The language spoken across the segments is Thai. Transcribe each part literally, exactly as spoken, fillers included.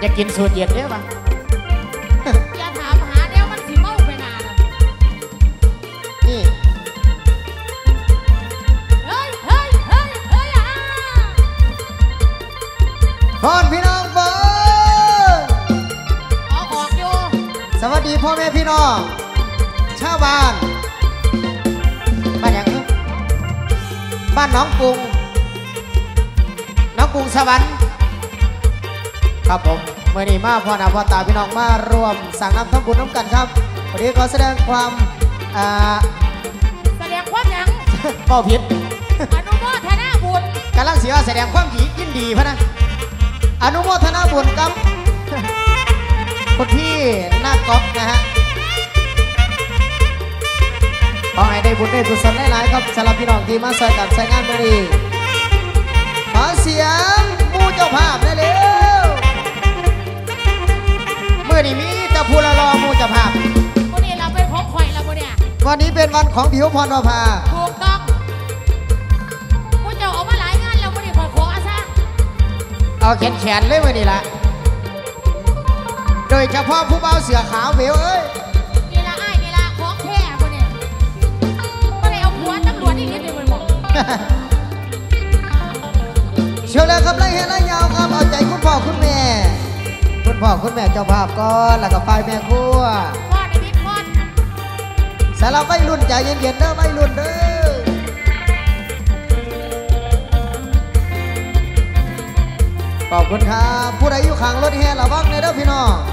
อยากกินสูตรเย็นได้ปะอย่าถามหาเดี๋ยวมันสิเมาไปนานนี่เฮ้ยเฮ้ยเฮ้ยเฮ้ยอ่ะพรพี่น้องเบิร์ออกออกอยู่สวัสดีพ่อแม่พี่น้องชาวบ้านบ้านอย่างนี้บ้านน้องกรุงน้องกรุงสวรรค์ครับผมเมื่อนี้มาพ่อหน้าพ่อตาพี่น้องมารวมสั่งน้ำทำบุญน้ำกันครับวันนี้ขอแสดงความอ่าแสดงความยังเป้าผิดอนุโมทนาบุญกำลังเสียแสดงความดียินดีพะนะอนุโมทนาบุญกับคนที่หน้ากอล์ฟนะฮะขอให้ได้บุญได้กุศลหลายๆครับสำหรับพี่น้องที่มาช่วยกันใช้งานเมื่อนี้ขอเสียงผู้เจ้าภาพได้เร็วเมื่อนี้มีแต่ผู้ละรอผู้เจ้าภาพวันนี้เราเป็นของข่อยแล้ววันเนี่ยวันนี้เป็นวันของผิวพรประภาถูกต้องผู้เจ้าออกมาหลายงานแล้ววันนี้ข่อยขออาซะเอาแขนแขนเลยเมื่อนี้ละโดยเฉพาะผู้เบาเสือขาวเบลเอ้ยนี่ละไอ้นี่ละของแท้วันนี้ไม่ได้เอาหัวตำรวจนี่นิดเดียวมันบอกเชื่อแล้วครับไล่เห็นไล่ยาวครับเอาใจคุณพ่อคุณแม่คุณพ่อคุณแม่เจ้าภาพก่อนแล้วก็ฝ่ายแม่ครัวพ่อในบิ๊กพอนสารบไม่รุ่นใจเย็นๆเด้อไม่รุ่นเด้อขอบคุณครับผู้ใดอยู่ข้างรถแห่ระวังในเด้อพี่น้อง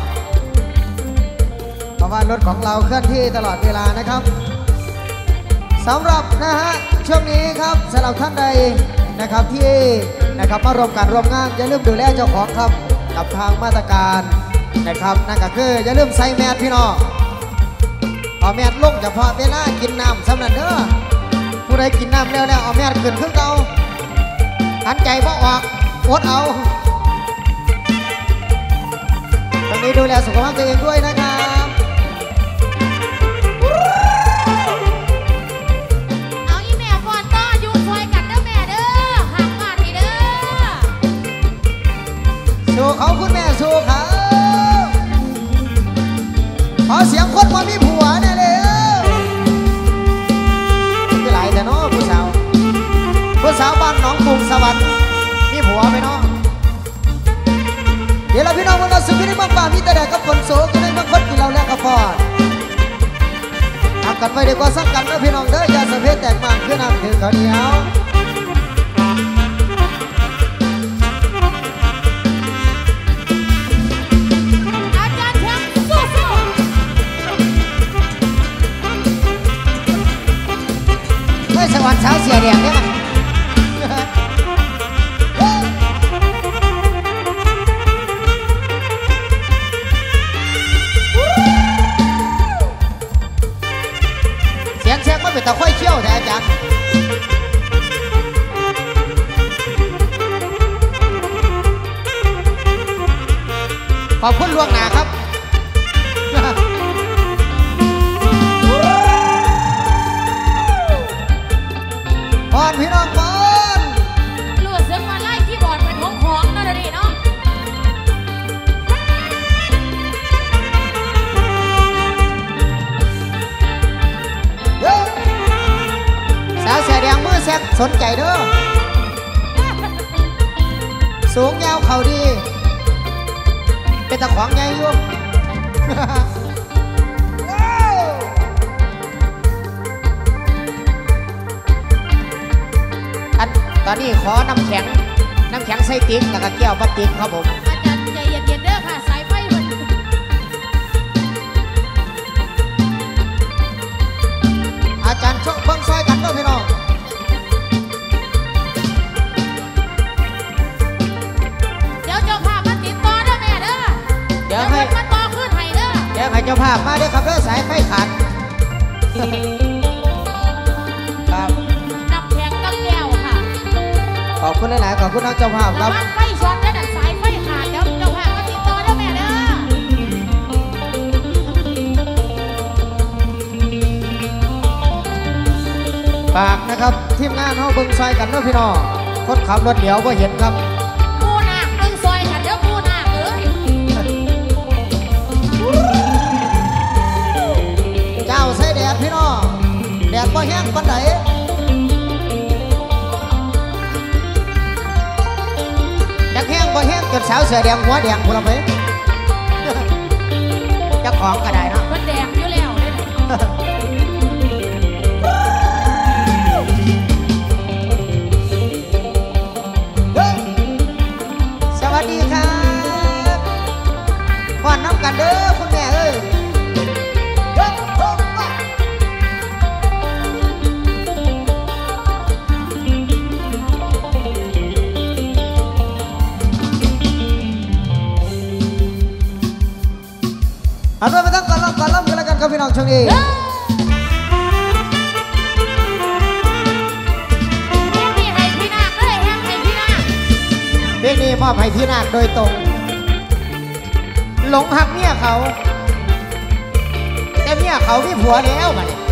เพราะว่ารถของเราเคลื่อนที่ตลอดเวลานะครับสำหรับนะฮะช่วงนี้ครับสำหรับท่านใดนะครับที่นะครับมารวมกันรวมงานอย่าลืมดูแลเจ้าของครับกับทางมาตรการนะครับนั่นก็คืออย่าลืมใส่แมสพี่น้องเอาแมสลงเฉพาะเวลากินน้ำสำนักเด้อผู้ใดกินน้ำแล้วแล้วเอาแมสขึ้นขึ้นเก่าหันใจบ่ออกอดเอาตอนนี้ดูแลสุขภาพตัวเองด้วยนะครับเอาอีแม่ก่อนต่ออยู่ซอยกันเด้อแม่เด้อห่างบ้านนี่เด้อสู้เขาคุณแม่สู้เขาขอเสียงคนว่ามีผัวแน่เลยคือหลายแต่เนาะผู้สาวผู้สาวบ้านหนองกรุงสวรรค์มีผัวไหมเนาะเดี๋ยวเราพี่น้องวันศุกร์นี้มาป่ามีแต่แดดกับฝนโศกจะได้มาคดกินเราแล้วก็พอดหักกันไว้ดีกว่าสักกันนะพี่น้องเด้ออย่าสะเพแตกมันขึ้นน้ำถึงเขาเดียวอาจารย์แชมป์สู้ๆเฮ้ยสวรรค์เช้าเสียแดงได้ไหมแต่ค่อยเชี่ยวแต่อาจารย์ขอบคุณล่วงหน้าครับบอลพี่น้องบอลลูกเสือมาไล่ที่บอลเป็นของของนั่นเลยเนาะสาวเสียแดงมือแซกสนใจเด้อสูงยาวเข่าดีเป็นตะขวางใหญ่อยู่อันตอนนี้ขอน้ำแข็งน้ำแข็งใส่ติ๊กแล้วก็แก้วพลาสติกครับผมอาจารย์ใจเย็นๆเด้อค่ะสายไฟมันอาจารย์ชกเบิ้งซอยกันด้วยพี่น้องเดี๋ยวเจ้าภาพมาติดต่อเด้อแม่เด้อเดี๋ยวให้มาต่อขึ้นให้เด้อเดี๋ยวให้เจ้าภาพมาเด้อครับเด้อสายไฟขาดครับน้ำแข็งกับแก้วค่ะขอบคุณหลายๆขอบคุณน้องเจ้าภาพครับไฟช็อตได้ดัดสายไฟขาดเดี๋ยวเจ้าภาพมาติดต่อเด้อแม่เด้อฝากนะครับทีมงานเขาเบิ้งซอยกันเด้อพี่น้องคนขับรถเดี๋ยวก็เห็นครับปูนาคเบิ้งซอยกันเด้อปูนาคเอ้ยบ่แห้งปานใดจักแห้งบ่แห้งจนสาวเสือแดงหัวแดงพุ่นละไปเจ้าของก็ได้เนาะมันแดงอยู่แล้วเนี่ยสวัสดีครับก่อนน้ำกันเด้อคุณแม่เอ้ยอันนั้นไม่ต้องก่อนล้ำก่อนล้ำกันแล้วกันครับพี่น้องช่วงนี้แห้งนี่ให้พี่นาคเลยแห้งให้พี่นาคเพลงนี้มอบให้พี่นาคโดยตรงหลงหักเมียเขาแต่เมียเขามีผัวแล้วบัดนี้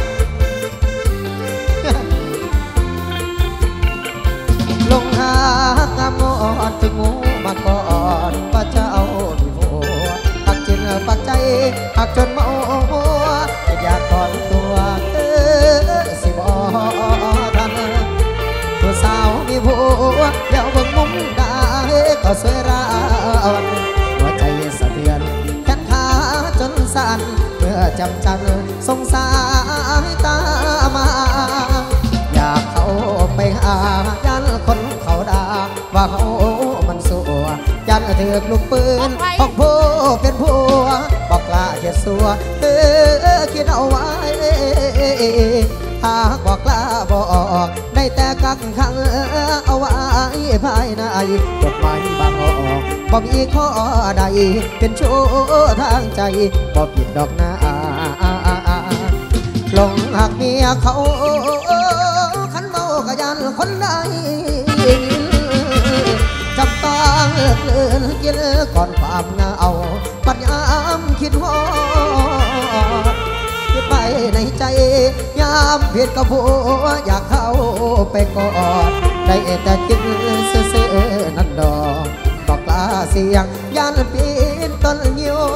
หลงหักงามงอนถึงงูมาก่อนว่าจะเอามีผัวหักจริงปักใจหักจนเมาหัวอยากถอนตัวเออสิบอทันผู้สาวมีผัวเดี๋ยวเบิ่งมุมได้ก็สวยราวันหัวใจสะเทือนแขนขาจนสั่นเมื่อจำจันสงสารตามาอยากเข้าไปหายันคนเขาด่าว่าเขามันสัวยันถือกลูกปืนของผู้เป็นผัวบอกลาเจ็ดสัวเออคิดเอาไว้หากบอกลาบอกได้แต่กักขังเอาไว้ภายในจดหมายบางออกบ่มีข้อใดเป็นโชว์ทางใจบ่ผิดดอกนะหลงหักเมียเขาขันเมากะยันคนใดจำต้องเลือนกินก่อนความเงาปัญญามคิดฮอดคิดไปในใจยามเพียรกับผัวอยากเข้าไปกอดได้แต่กินซื่อๆนั่นดอกบอกลาเสียงยันปีนต้นเหี่ยว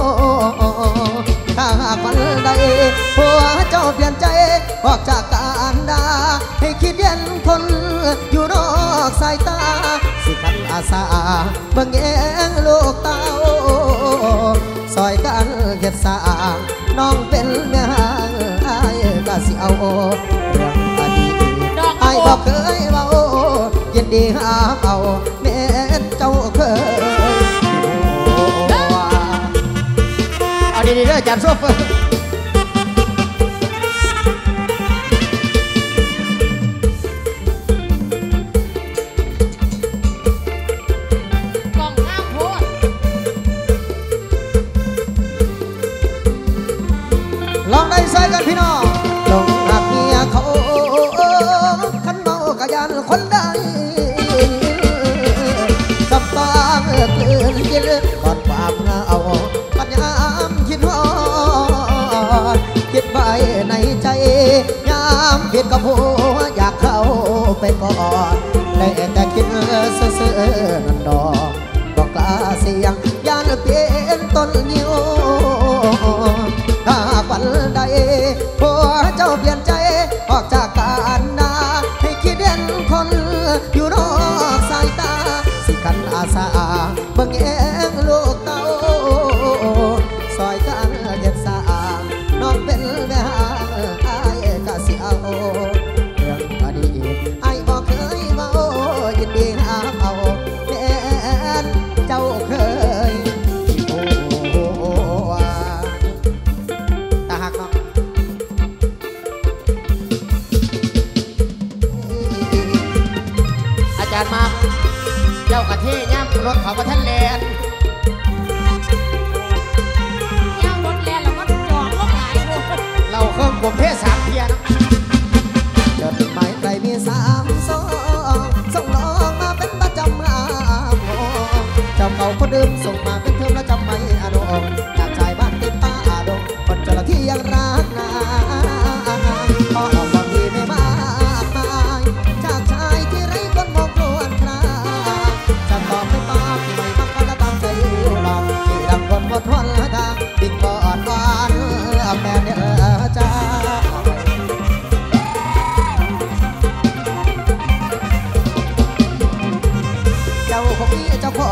ถ้าหากวันใดผัวเจ้าเปลี่ยนใจออกจากการด่าให้คิดเย็นคนอยู่นอกสายตาสิขันอาสาเบิ่งแยงลูกเต้าซอยกันเก็บสางน้องเป็นแม่ห้างไอ้ก็สิเอาเรื่องอดีตไอ้บอกเคยเบายินดีหาเอาแม่เจ้าเคยเอาดีๆเด้อจัดโซเฟอร์กล่องห้ามโพดลองได้ใส่กันพี่น้องหลงหักเมียเขาขันเมากะยันคนใดจับตาเลือกเลือนกินก่อนความเงาปัญญามคิดฮอดคิดไปในใจยามผิดกับผัวอยากเข้าไปกอดได้แต่คิดซื่อๆนั่นดอกบอกกล้าเสียงยานเปลี่ยนต้นยิ้วถ้าวันใดผัวเจ้าเปลี่ยนใจออกจากการด่าให้คิดเด่นคนอยู่นอกสายตาสิขันอาสาเบิ่งแยงลูกเต้าซอยกันเย็บสางน้องเป็นแม่ห้างไอ้ก็สิเอาเรื่องอดีตไอ้บอกเคยเมายินดีหาเอาแม่นเจ้าเคยโอ้ตาหักเนาะอาจารย์มาเจ้ากะเทย่ำรถเขาประทันแลนย่างรถแล่นแล้วก็จอดรถหลายโพดเราเครื่องกลมเพศสามเทียนจดหมายใครมีสามสองส่งน้องมาเป็นประจำอาโมเจ้าเก่าคนเดิมส่งมาเป็นเทอมแล้วจำไม่อนุองจากชายบ้านติดป้าอาดงคนเจ้าหน้าที่ยังรักนาพอออกบางทีไม่มากมายจากชายที่ไร้คนมองครวนคราจะตอบไม่ตอบไม่บังคับและตามใจหลอกที่ดังคนหมดวันทางบินบอดหวานแม่เนื้อจ้า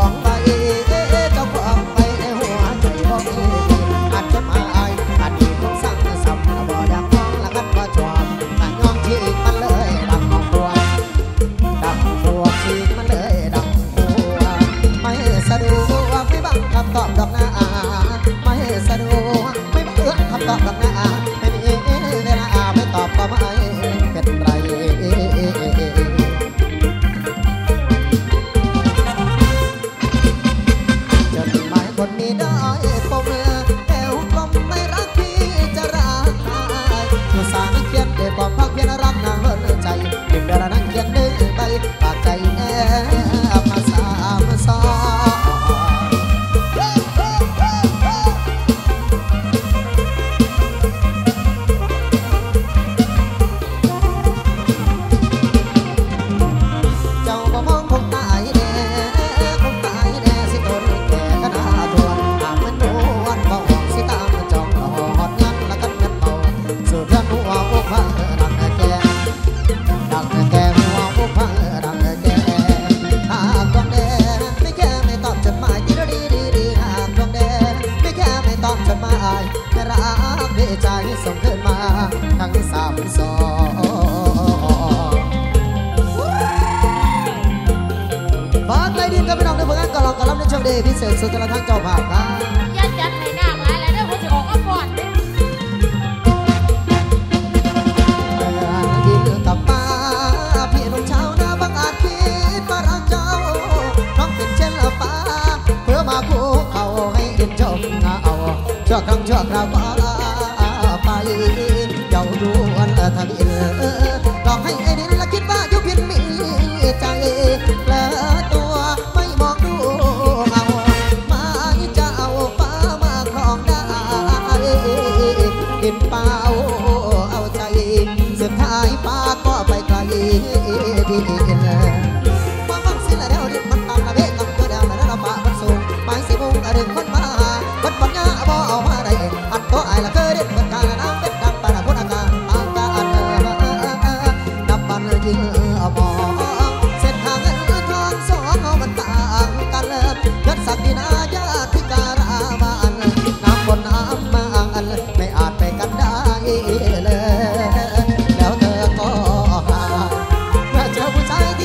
ของไปเจ้าของไปในหัวใจบ่มีอาจจะมาอายอดีตของสั่งซ้ำบ่อยากมองละกันว่าจอมแต่ยอมฉีกมันเลยดังของตัวดังหัวฉีกมันเลยดังหัวไม่สะดวกไม่บังคำตอบดอกหน้าไม่สะดวกไม่บังคำตอบดอกหน้าไม่มีเวลาไม่ตอบก็ไม่เป็นไรจดหมายคนนี้ได้ปมแอวกลมไม่รักพี่จะรักใครผู้สาวเขียนได้บอกพักเพียงรักนางเฮิร์นใจเด็กเดรังเขียนได้ไปปากใจแอบมาสามสองเจ้าบ่มองคงตายแน่คงตายแน่สิโดนแก่ขนาดทวนหากมันโดนบ่หอกสิตามจองหอดยันละกันเงินเมาสุดเรื่องหัวอกพังดังแก่ดังแก่หัวอกพังดังแก่หากดวงแดงไม่แค่ไม่ตอบจดหมายดีดีดีดีหากดวงแดงไม่แค่ไม่ตอบจดหมายไม่รักด้วยใจส่งคืนมาทั้งสามสองฝากใจดินกับพี่น้องในผลงานก่อนลองก่อนรับในช่วงเดย์พิเศษสุดตลอดทั้งเจ้าภาพครับยัดยัดให้นางหลายแล้วเด้อคนสิออกก็ฟอนเด้อดินกับป้าพี่นุ่มชาวนาบางอาจคิดมารักเจ้าน้องเป็นเช่นป้าเพื่อมาคู่เขาให้ดินจมเงาชั่วครั้งชั่วคราวป้าไปเจ้าดูวันทวินลองให้ไอ้ดินละคิดว่ายุพินมีใจเลิศตัวไม่มองดูเงามาจะเอาป้ามาครองได้ดินเปล่าเอาใจสุดท้ายป้าก็ไปไกลดินมาฟังสิละแล้วดินมันตามละเบกกับตัวเดียวแล้วเราป่ามันสูงไม้สีมุงดึงคนมาบัดปัญญาบ่เอามาได้อันโตไอ้ละเคยเด็ดบัดการน้ำเป็ดดำปานาพุทธกาอากาศนับปันยิงมองเส้นทางเงินทองสองเอามันต่างกันยัดสักดินาญาติการามานน้ำบนน้ำมาอันไม่อาจไปกันได้เลยแล้วเธอก็หาเมื่อเจอผู้ชาย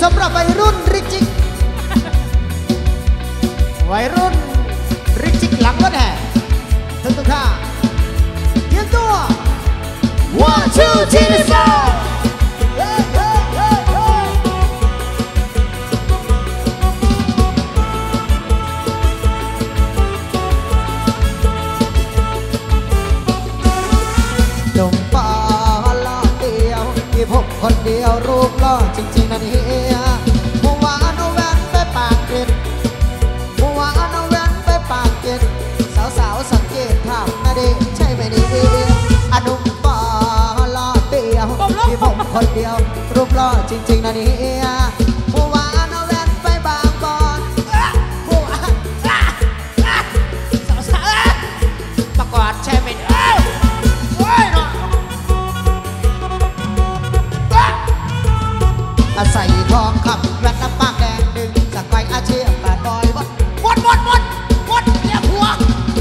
สำหรับวัยรุ่นริกจิกวัยรุ่นริกจิกหลังรถแห่ทุกทุกท่าเตรียมตัว one two three four หนุ่มป่าละเดียวที่พบคนเดียวรูปหล่อจริงๆนะเนี่ยหัวานเอาแว่นไปปากเกร็ดหัวานเอาแว่นไปปากเกร็ดสาวๆสังเกตถามนะดิใช่ไหมนี่อนุ่มป่าละเดียวที่พบคนเดียวรูปหล่อจริงๆนะเนี่ยหัวานเอาแว่นไปบางบอนหัวสาวๆประกอดใช่ไหมอาศัยทองคำแว่นน้ำปากแดงดึงจากไปอาเชียบแปดบอยวัดวัดวัดวัดวัดเรียกหัว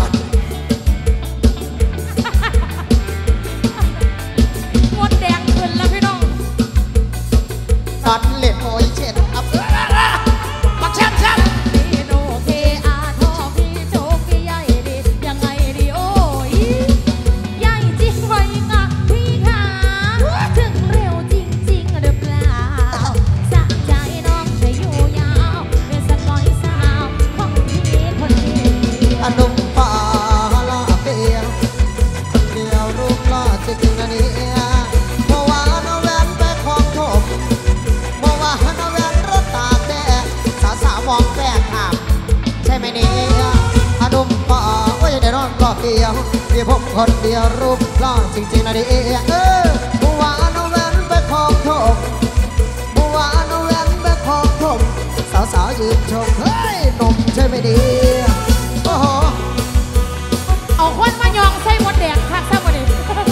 หมดแดงขึ้นแล้วพี่น้องตัดเล็ดโอยเช็ดอับปักแชมแชมพี่โนเคอาทอพี่โจกี้ใหญ่ดียังไงดีโอ้ยใหญ่จริงไว้งะพี่ขาถึงเร็วจริงๆหรือเปล่าสะใจน้องจะอยู่ยาวเป็นสกอยสาวของพี่คนเดียวอนุ่มป่าละเปียคนเดียวรูปหล่อจริงๆนะเนี่ยเมื่อวานเอาแว่นไปคล้องถมเมื่อวานเอาแว่นรถตากแดดสาวๆมองแฝงถามใช่ไหมเนี่ยอนุ่มป่าว่าจะได้รอดรอบเดียวที่ผมคนเดียวรูปหล่อจริงๆนะเนี่ยเออเมื่อวานเอาแว่นไปคล้องถมเมื่อวานเอาแว่นไปคล้องถมสาวๆยืนชมเฮ้ยหนุ่มใช่ไหมเนี่ยโอ้โหเอาควันมายองใส่หมดแดงคักซะบ่ดิ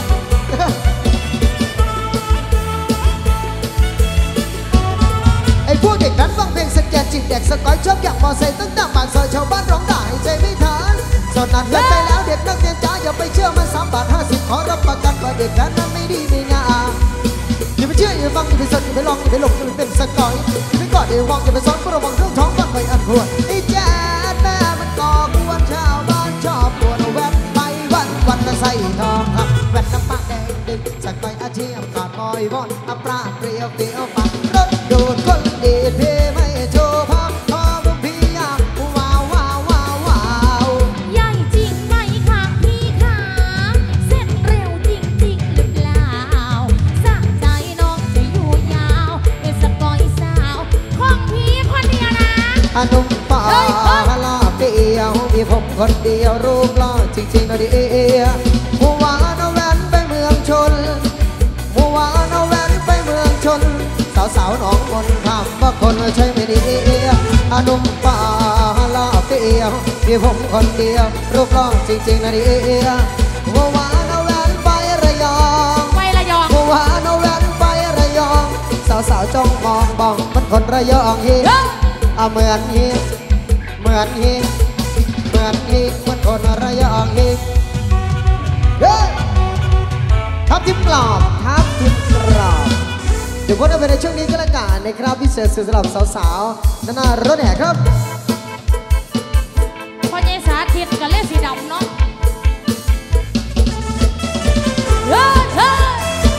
ไอ้พวกเด็กนั้นฟังเพลงสแกนจิตเด็กสกอยชอบอยากมอไซค์ตั้งแต่ปากซอยชาวบ้านร้องได้ใจไม่ทันสนนั้นกันไปแล้วเด็กนักเรียนจ้าอย่าไปเชื่อมันสามบาทห้าสิบขอรับประกันว่าเด็กนั้นนั้นไม่ดีไม่งามอย่าไปเชื่ออย่าฟังอย่าไปสนอย่าไปลองอย่าไปหลงอย่าไปเป็นสกอยอย่าไปกอดอย่าไปวางอย่าไปซ้อนเพราะระวังเรื่องท้องฟันไปอันควรไอ้แจ๊ดแม่มันก่อกวนชาวบ้านชอบปวดแว่นไปวันวันก็ใส่ทองครับแว่นน้ำปากแดงดึงสักไปอาเชียมขาดบอยว่อนอัปราเปรียวเปรียวปักรถดูดคนดีเพไม่โชว์พอพอบุพี่ยามว้าวว้าวว้าวว้าวใหญ่จริงไหมคะพี่ขาเสร็จเร็วจริงๆหรือเปล่าสะใจน้องจะอยู่ยาวเป็นสกอยสาวของพี่คนเดียวนะอนุ่มป่าละเปียวมีผมคนเดียวรูปหล่อจริงๆนะดิหัวานเอาแว่นไปเมืองชนหัวานเอาแว่นไปเมืองชนสาวๆหนองมนถามว่าคนใช่ไหมดิอนุ่มป่าละเปียวมีผมคนเดียวรูปหล่อจริงๆนะดิหัวานเอาแว่นไประยองไประยองหัวานเอาแว่นไประยองสาวๆจ้องมองบองมันคนระยองเฮียเหมือนฮีเหมือนฮีเหมือนฮีเหมือนคนระยองฮีเฮ้ยทับทิมกรอบทับทิมกรอบเดี๋ยวพวกเราไปในช่วงนี้ก็แล้วกันนะครับพิเศษสุดสำหรับสาวๆด้านหน้ารถแห่ครับพ่อใหญ่สาธิตกับเล่สีดำเนาะเฮ้ยเฮ้ย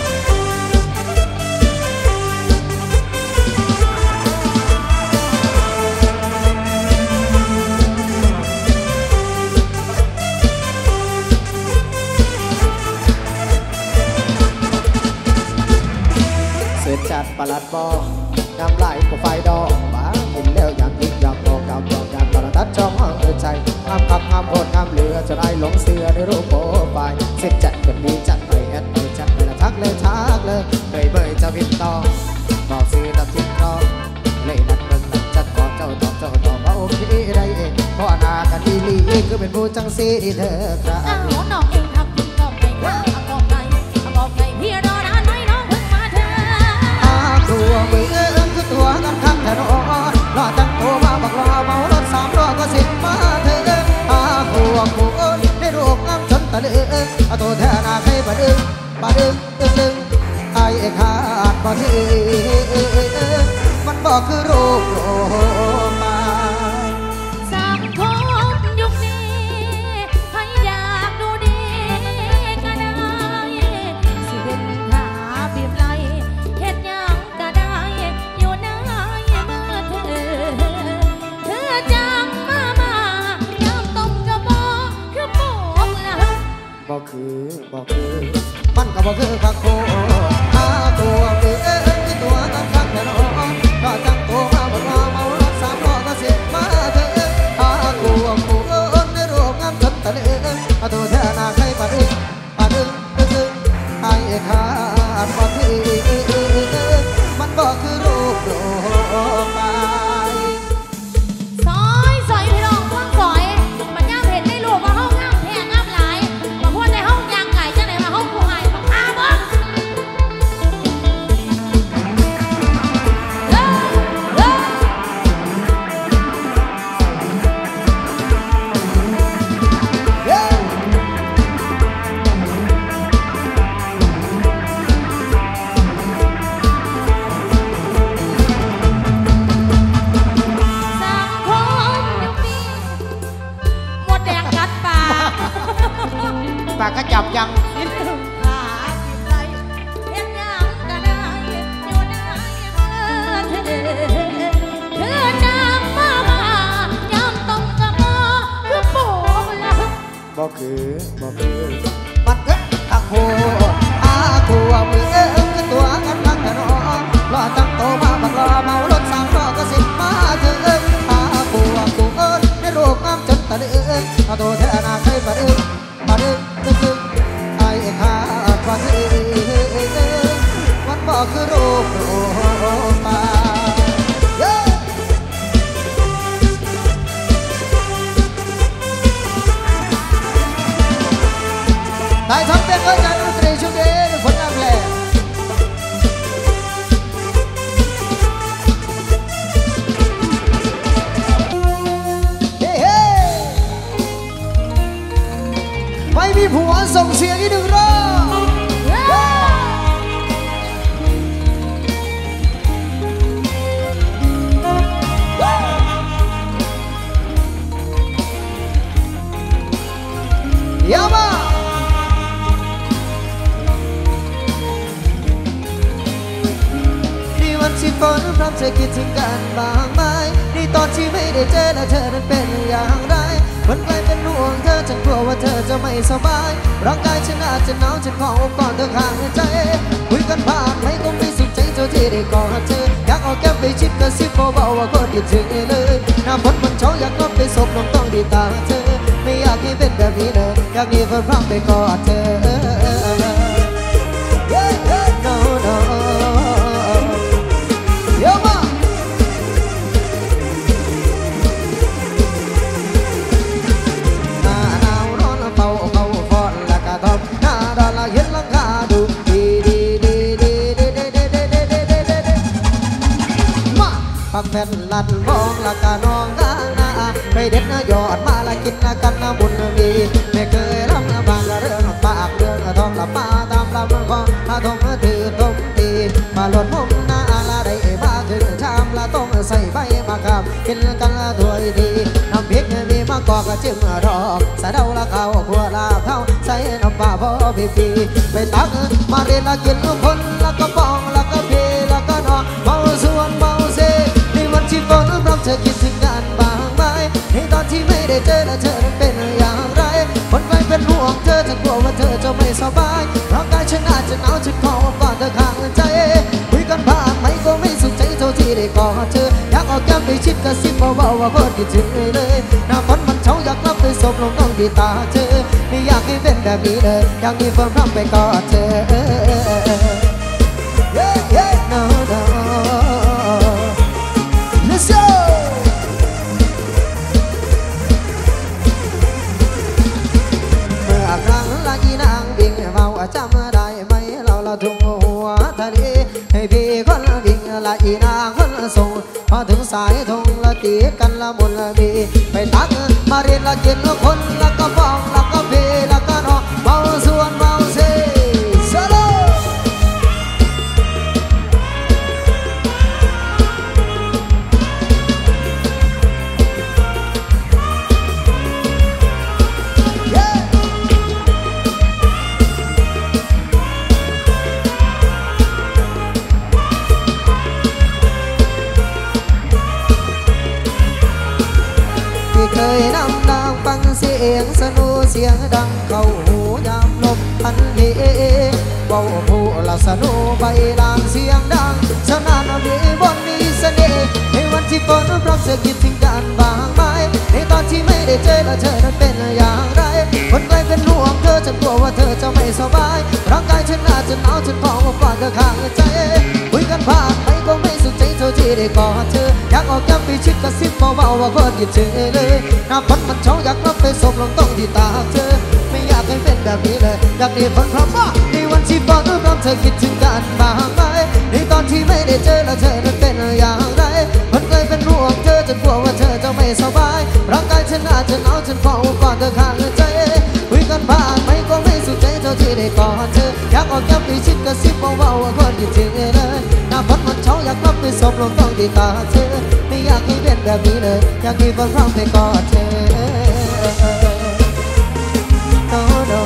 จัดประหลัดบอกน้ำไหลก็ไฟดอกบ้าเห็นแล้วอยากกินอยากบอกกับบอกอยากประทัดช่องห้องเออใจห้ามขับห้ามโคตรห้ามเหลือจะได้หลงเสือในรูปโปรไฟล์เสร็จจัดกันดีจัดไปแอดไปจัดไปละทักเลยทักเลยเบยเบยจะพิมพ์ต่อบอกซื้อตับทิ้งคอเลยนัดเบิ่งนัดจัดก่อนเจ้าตอบเจ้าตอบว่าโอเคได้เองเพราะอนากันดีลีคือเป็นผู้จังซีเธอครับอ้าวน้องเองทำกินกอบไก่ข้าวกอบไก่กอบไก่พี่รอนานไหมน้องเพิ่งมาเธออาตัวมือคือตัวกันข้างถนนรอตั้งตัวมาบอกว่าเมารถสามล้อก็สิมาเธออาตัวกูได้รูปงามจนตะลึงอาตัวแทนอาใครบาดึงบาดึงดึงดึงไอ้ขาดบาทีมันบอกคือรูปโรมาสังคมยุคนี้ให้อยากดูดีก็ได้สิเด็นขาบีบไหลเฮ็ดหยังก็ได้อยู่ในมือเธอเธอจังมามายามต้มกระบอกคือบอกละบอกคือบอกคือมันก็บอกคือคักโคหาตัวเปื้อนตัวกันคักแน่นอนก็จังตัวมาบนว่าเมารถสามล้อก็เสียมาเถอะหาตัวกูเอิญในรูปงามจนตะลึงเอาตัวแทนหน้าใครปะดึงปะดึงดึงดึงไอ้ขาดบ่ที่มันบอกคือรูปโรมาซอยซอยพี่น้องคนซอยมันย่างเห็นในรูปว่าเฮางามแท้งามหลายมาพูดในห้องยางไก่จังไหนมาห้องผู้ให้บักอาบ่เอ้ยเอ้ยเย้สังคมยุคนี้หมดแดงกัดปากปากก็จับยังคิดถึงขาผิดใจเห็นยังก็ได้อยู่ในมือเธอเธอจำมามายามต้องกระมาคือโบแล้วบอกคือบอกคือมันเอ๊ะคักโคอากูเอามือเอ๊ะคือตัวกันคักแน่นอนรอตั้งโตมาบักรอเมารถสามล้อก็สิมาเถอะอากูเอากูเอิญในรูปงามจนตะลึงเอาตัวแทนหน้าใครปะดึงปะดึงดึงดึงไอ้ขาดปะดึงมันบอกคือรูปโรมาเย้ นายทำเป็นเข้าใจดนตรีชุดนี้ผลงานเพลงเฮ้เฮ้ไม่มีผัวส่งเสียงอีกหนึ่งรอบเดี๋ยวมา นี่วันที่ฝนพรำเธอคิดถึงกันบ้างไหมนี่ตอนที่ไม่ได้เจอแล้วเธอนั้นเป็นอย่างไรมันกลายเป็นห่วงเธอฉันกลัวว่าเธอจะไม่สบายร่างกายฉันอาจจะหนาวฉันขออบกอดเธอข้างใจคุยกันผ่านไม่ก็ไม่สุขใจเท่าที่ได้กอดเธออยากเอาแก้มไปชิดกระซิบเบาๆว่าคนคิดถึงเลยหน้าฝนมันเช้าอยากนอนไปศพน้องต้องดีตาเธอไม่อยากให้เป็นแบบนี้เลยอยากมีฝนพรำไปกอดเธอ Yeah, yeah, no, no. เดี๋ยวมาหน้าหนาวร้อนเป่าเป่าฟอนและกระทบหน้าดอนละเห็นหลังคาดูดีดีดีดีดีดีดีดีดีดีดีดีมาพักแผ่นลัดมองและกะนองกาหน้าไปเด็ดนะยอดมาละกินนะกันนะบุญมีไม่เคยรับนะบางละเรื่องปากเรื่องทองละป้าตามลำคอถ้าทงถือทงตีมาหล่นมุมหน้าละได้มาถึงชามละต้องใส่ใบมะขามกินกันละถ้วยดีน้ำพริกมีมะกอกกระจิ้มรอกสะเดาละข้าวขัวลาเท่าใส่น้ำปลาพอพีพีไปตักมาเรียนละกินคนละก็ปองละก็พีละก็นอเมาส่วนเมาเซในวันที่ฝนพรำเธอคิดถึงกันบ้างไหมในตอนที่ไม่ได้เจอแล้วเธอนั้นเป็นอย่างไรคนไปเป็นห่วงเธอฉันกลัวว่าเธอจะไม่สบายร่างกายฉันอาจจะหนาวฉันขอก่อนเธอข้างใจคุยกันผ่านไหมก็ไม่สุขใจเท่าที่ได้กอดเธออยากเอาแก้มไปชิดกระซิบเบาๆว่าเพิ่นคิดถึงเลยหน้าฝนมันเช้าอยากรับไปศพลงต้องดีตาเธอไม่อยากให้เป็นแบบนี้เลยอยากมีฝนพรำไปกอดเธอ Yeah, yeah, no, no. Let's go.เมื่อครั้งละอีนางวิ่งเมาจำได้ไหมเราละทุ่งหัวทะเลให้พี่คนวิ่งละอีนางคนส่งพอถึงสายทงละตีกันละมุนละบีไปตักมาเรียนละกินคนละก็ฟองละก็เพละก็นอเมาส่วนเมาเซสโลยน้ำนางฟังเสียงสนุเสียงดังเข้าหูยามลมพันเหเบาผู้ละสนุใบลานเสียงดังฉะนั้นมีบนมีเสน่ห์ในวันที่ฝนพรำเสียคิดถึงกันบางไหมในตอนที่ไม่ได้เจอแล้วเธอนั้นเป็นอย่างไรคนไกลเป็นห่วงเธอฉันกลัวว่าเธอจะไม่สบายร่างกายฉันน่าจะหนาวฉันพอมาฝากเธอข้างใจคุยกันผ่านไปก็ไม่สุขใจเท่าที่ได้กอดเธออยากออกย้ำไปชิดกระซิบเบาๆว่าคนคิดถึงเลยหน้าฝนมันเฉาอยากรับไปสบลงต้องที่ตาเธอไม่อยากให้เป็นแบบนี้เลยอยากให้ฝนพรำว่าในวันที่ฝนพรำเธอคิดถึงกันบ้างไหมในตอนที่ไม่ได้เจอแล้วเธอนั้นเป็นอย่างไรคนเคยเป็นห่วงเธอจนกลัวว่าเธอจะไม่สบายร่างกายฉันน่าจะหนาวฉันเฝ้าก่อนเธอข้างใจคุยกันผ่านไปก็ไม่สุขใจเท่าที่ได้กอดเธออยากออกย้ำไปชิดกระซิบเบาๆว่าคนคิดถึงเลยหน้าฝนมันเฉาอยากรับไปสบลงต้องที่ตาเธอไม่อยากให้เป็นแบบนี้เลยอยากให้ฝนพรำไปกอดเธอNo no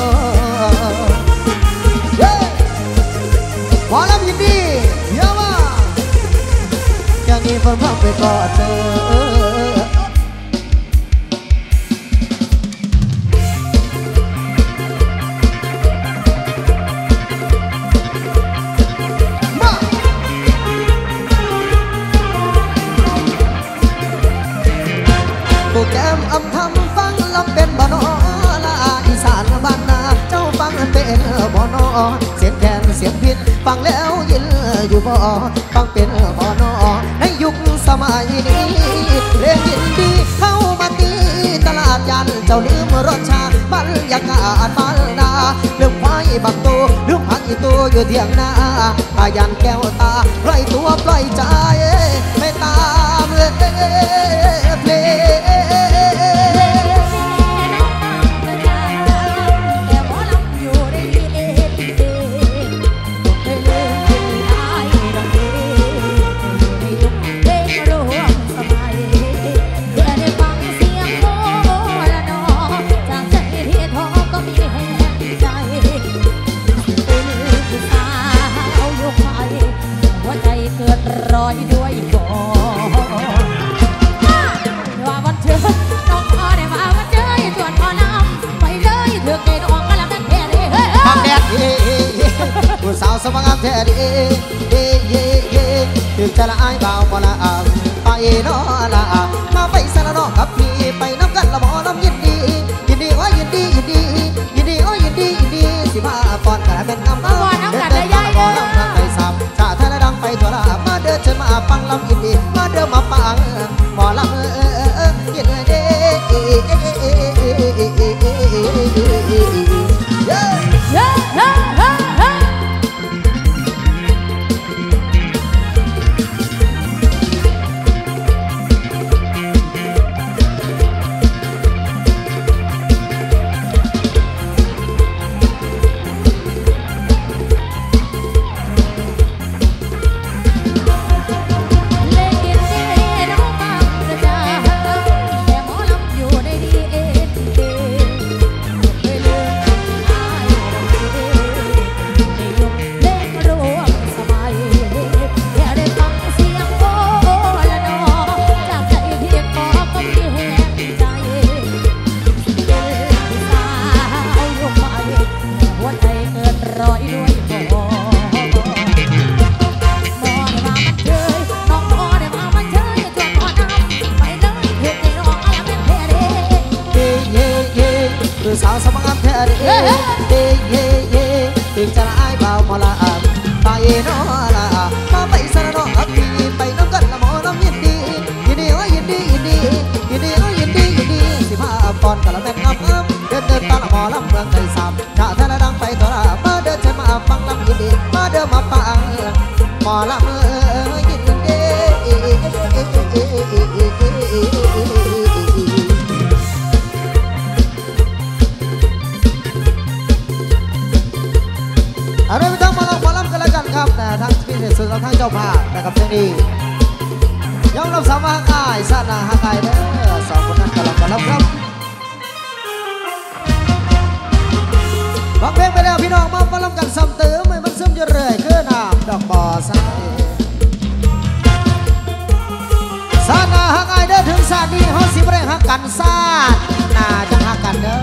หมอลำยินดีเยอะมากอยากให้ฝนพรำไปกอดเธอโปรแกรมอำทำฟังลำเป็นบ่นอละอีสานบ้านนาเจ้าฟังเป็นบ่นอเสียงแคนเสียงพินฟังแล้วยินอยู่บ่ฟังเป็นบ่นอในยุคสมัยนี้เพลงยินดีเข้ามาตีตลาดยันเจ้าลืมรสชาติบรรยากาศบ้านนาเรื่องควายบักโตหรือผักอีตัวอยู่เถียงนาพายันแก้วตาปล่อยตัวปล่อยใจไม่ตามเลยเพลงรอยด้วยบ่ว่าวันเธอน้องพอได้มาวันเจอชวนพอน้ำไปเลยเถื่อเกณฑ์ออกก็แล้วกันแท้ดิทำแดดเย่ผู้สาวสมังงามแท้ดิเย่เย่เย่ถึงจะละอายเบาบ่ละอ่ำไปนอละมาไปสระนอกับพี่ไปน้ำกันละหมอน้ำยินดียินดีว่ายินดียินดียินดีโอ้ยินดียินดีสิมาปอนกันเป็นน้ำมาเดินเดินมาหมอลำกันไปซ้ำชาท่าดังไปทั่วละมาเดินเชิญมาฟังลำยินดีมาเดินมาฟังหมอลำเออยินดีเย้เย้เย้เย้สาวสมังงามแท้ดิเย่เย่เย่เย่ถึงจะละอายเบาหมอละไปนอละมาไปสระนอกับพี่ไปน้ำกันละหมอน้ำยินดียินดีว่ายินดียินดียินดีว่ายินดียินดีสิพาปอนกันละแม่งามงามเดินเดินตามละหมอลำเมืองไทยสามชาท่าดังไปตัวละมาเดินเชิญมาฟังลำยินดีมาเดินมาฟังหมอลำยินดีอะไรไม่ต้องมาลองมาล้ำกันแล้วกันครับแต่ทั้งพิเศษสุดและทั้งเจ้าภาพนะครับเช่นนี้ยอมรับสามารถอายสานาฮักไอเด้อสองคนนั้นกันแล้วมาล้ำครับฟังเพลงไปแล้วพี่น้องมามาล้ำกันซ้ำเติมให้มันซึมจะเรื่อยขึ้นน้ำดอกบ่อใสสานาฮักไอเด้อถึงสาดีเขาสิบแรงฮักกันซาดน่าจะหักกันเด้อ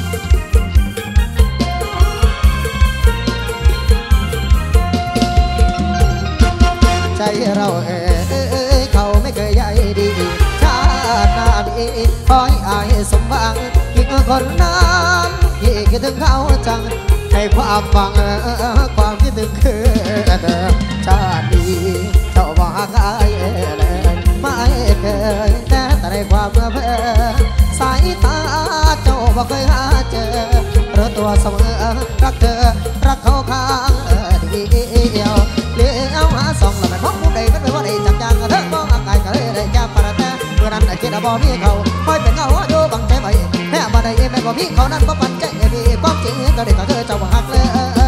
ใจเราเอ๋ยเขาไม่เคยใยดีชาติหน้านี้ขอให้อายสมหวังอีกคนนั้นที่คิดถึงเขาจังให้ความหวังความคิดถึงคือเธอชาตินี้เจ้าบอกอายเลยไม่เคยแต่แต่ในความเมื่อเพอสายตาเจ้าบอกเคยหาเจอรู้ตัวเสมอรักเธอรักเขาข้างเดียวเลี้ยวหาสองแล้วมันมองมุมใดมันไม่ว่าใดจับจางเธอมองอากาศก็เลยได้จับปาราแต่เมื่อนั้นไอ้คิดบ่มีเขาคอยเป็นเงาอยู่บังใจไปแค่บ่ได้แม่บ่มีเขานั้นบ่ปันใจมีความจริงก็ได้ก็เธอเจ้าหักเลย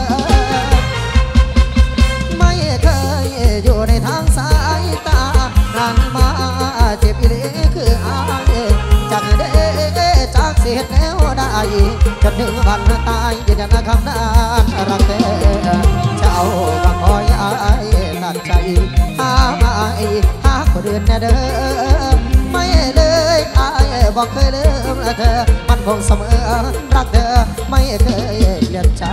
ไม่เคยอยู่ในทางสายตานานมาเจ็บอีหลีคืออายจากเด้จากเสียแล้วได้จนถึงวันตายยืนยันคำนั้นรักเธอเจ้าบังคอยอายตั้งใจหามาหาคนอื่นแน่เด้อไม่เลยอายบอกเคยลืมเธอมันคงเสมอรักเธอไม่เคยเปลี่ยนใจ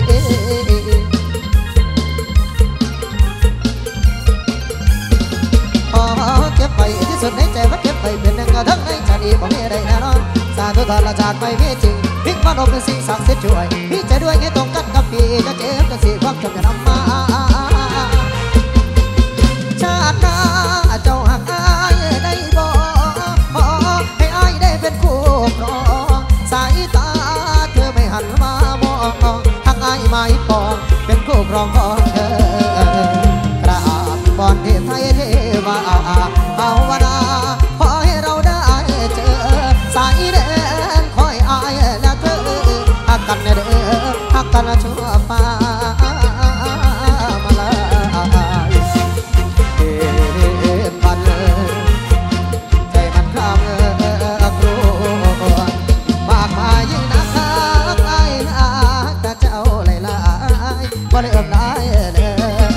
พอเก็บไปที่สุดในใจมันเก็บไปเป็นหนึ่งกระทั่งในใจดีบอกไม่ได้แน่นอนสาธุทรจากไม่มีจริงพิกมันอบเป็นสิ่งศักดิ์สิทธิ์ช่วยพี่ใจด้วยไงตรงกันกับพี่จะเจ็บจะสีความจำจะนำมาชาติหน้าเจ้าหักอายได้บอกขอให้อายได้เป็นคู่ครองสายตาเธอไม่หันมามองหักอายไม่ปองเป็นคู่ครองของเธอกราบบอนที่ไทยเทวาภาวนาขอให้เราได้เจอสายแดนคอยอายและเธอหักกันเด้อหักกันชั่วฟ้ามาลายเอ็นพันใจมันคลำกลัวมากมายยิ่งนักไอ้นักแต่เจ้าไหลลายบ่ได้เอิ่มได้เลย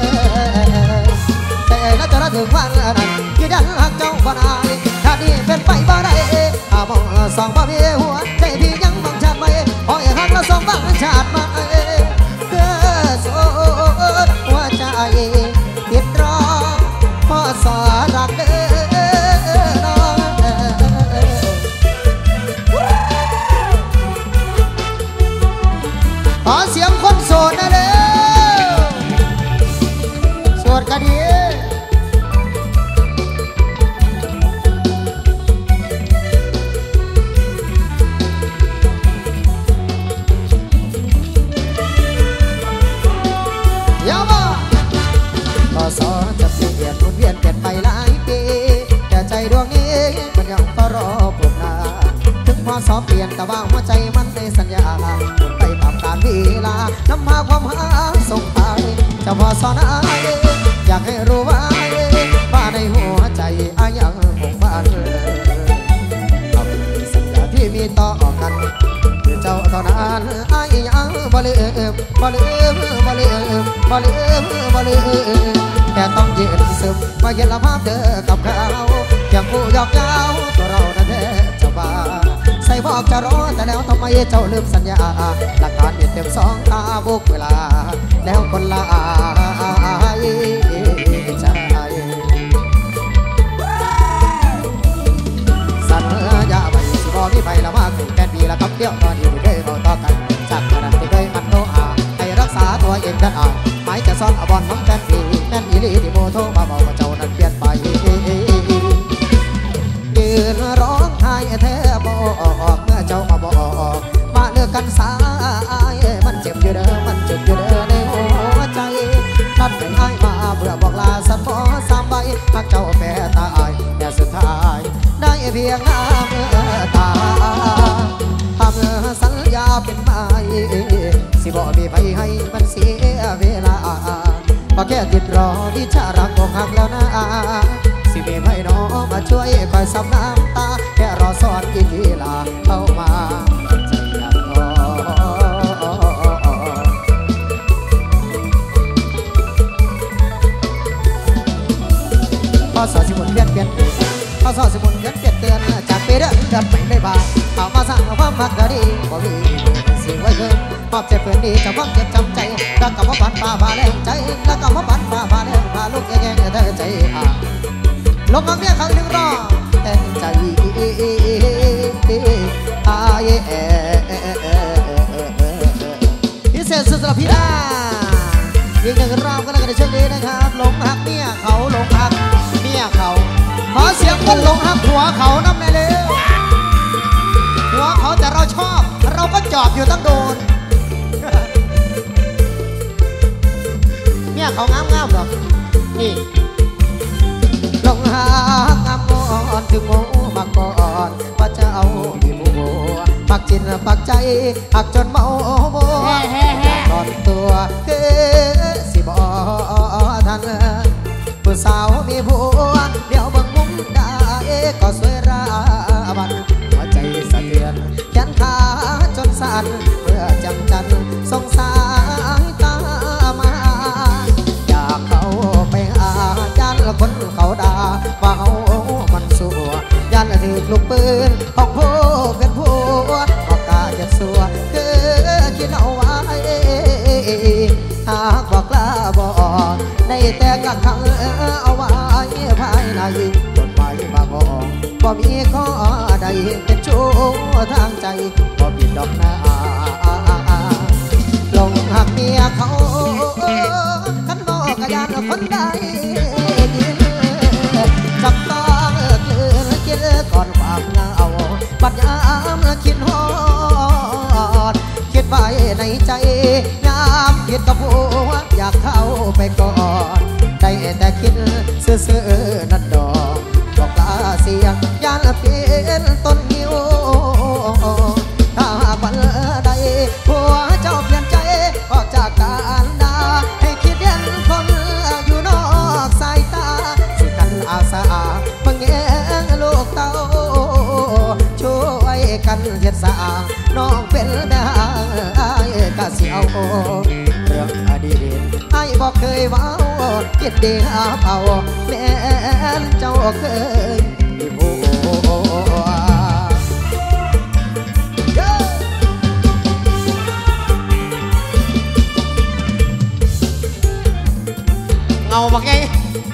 แต่น่าจะถึงวันนั้นยืนยันหักเจ้าบ่ได้ถ้าดีเป็นไปบ่ได้หามองสองบ่มีหัวใจพี่ยังมองชาติไม่ขอให้หักและสองบังชาติมาเพื่อโสดหัวใจติดรอพอสอรักเด้อน้องขอเสียงคนโสดนะเด้อโสดก็ดีสอจะเปลี่ยนหมุนเวียนเปลี่ยนไปหลายปีแต่ใจดวงนี้มันยังเฝ้ารอผมนาถึงพอสอเปลี่ยนแต่ว่าหัวใจมันในสัญญาหมุนไปตามกาลเวลานำพาความหาส่งไปจะพอสอนอายอยากให้รู้ว่าว่าในหัวใจอายังคงบ้านเอาเป็นสัญญาที่มีต่อกันคือเจ้าเท่านั้นอายยังบ่ลืมบ่ลืมบ่ลืมบ่ลืมบ่ลืมแค่ต้องยืนซึมมาเห็นละภาพเธอกับเขาอย่างผู้ยอกเย้าตัวเรานั่นแท้เจ้าบ้าใส่บอกจะรอแต่แล้วทำไมเจ้าลืมสัญญาหลักฐานเด็ดเต็มสองตาบุกเวลาแล้วคนละอายใจสัญญาไว้สิบอกนี่ไปละมากถึงแปดปีละครับเดียวตอนนี้ไม่เคยเอาต่อกันจากขนาดที่เคยมันโนอาให้รักษาตัวเองกันอ่านหมายจะซ่อนเอาบอลน้องแปดปีแม่นอีลีที่โมโทมาบอกว่าเจ้านั้นเปลี่ยนไปยืนร้องไห้แทบบอกเมื่อเจ้ามาบอกมาเลิกกันสายมันเจ็บอยู่เด้อมันเจ็บอยู่เด้อในหัวใจนัดไม่ให้มาเบื่อบอกลาสันพอสามใบหากเจ้าแปรตายแต่สุดท้ายได้เพียงน้ำตาทำสัญญาเป็นไม้สิบอกมีไปให้มันเสียเวลาก็แค่ติดรอวิชารักอกหักแล้วนะสิมีไพ่น้องมาช่วยคอยซับน้ำตาแค่รอสอนอีกทีลาเข้ามาใจอยากรอพอสอสิบุญเปลี่ยนเปลี่ยนพอสอสิบุญเปลี่ยนเปลี่ยนเตือนจากปีเด้อดัดไปได้บ้างเอามาสร้างความมักก็ดีบ่มีสิ่งไว้เกินมอบใจเพื่อนดีจะฟังเจ็บจำใจรักกับว่าปันป่าบาแรงใจรักกับว่าปันป่าบาแรงพาลูกแย่ๆเธอใจอ่ะลงกับเมียเขาหนึ่งรอบแต่ใจอาเย่พิเศษสุดสำหรับพี่ดาอีกหนึ่งรอบก็แล้วกันในช่วงนี้นะครับหลงหักเมียเขาหลงหักเมียเขาขอเสียงคนหลงหักหัวเขาน้ำในเร็วหัวเขาแต่เราชอบเราก็จอบอยู่ตั้งโดนเมียเขางามงามหรอกนี่หลงหักงามงอนถึงโง่มาก่อนว่าจะเอามีบัวปักจินปักใจหักจนเมาโมตอนตัวคือสิบอทันผู้สาวมีผัวเดี๋ยวเบิ่งมุ้งได้ก็สวยราบันหัวใจสะเทือนแขนขาจนสั่นเมื่อจำจันสงสารตามาอยากเข้าไปหายันคนเขาด่าว่าเอามันสัวยันถือลูกปืนของผู้เป็นผัวบอกกาจะสัวคือคิดเอาไว้หากบอกลาบอกได้แต่กักขังเอาไว้ภายในกฎหมายบางองบ่มีข้อใดเป็นชู้ทางใจบ่ผิดดอกนาลงหักเมียเขาขันบอกกะยานคนใดจับต้องเกลือกินก่อนความเหงาปัญญามคิดฮอดคิดไว้ในใจยามคิดกับผัวอยากเข้าไปก่อนได้แต่คิดซื่อๆนั่นดอกบอกลาเสียงยานเปลี่ยนต้นหิวถ้าวันใดผัวเจ้าเปลี่ยนใจออกจากการด่าให้คิดเย็นคนอยู่นอกสายตาสิกันอาสาเพิ่งแย่งลูกเต้าช่วยกันเฮ็ดสาน้องเป็นแม่ไอ้กะสิเอาเรื่องอดีตไอ้บอกเคยเว้าคิดดีหาเป่าแม่นเจ้าเคยมีผัวเงาบักไง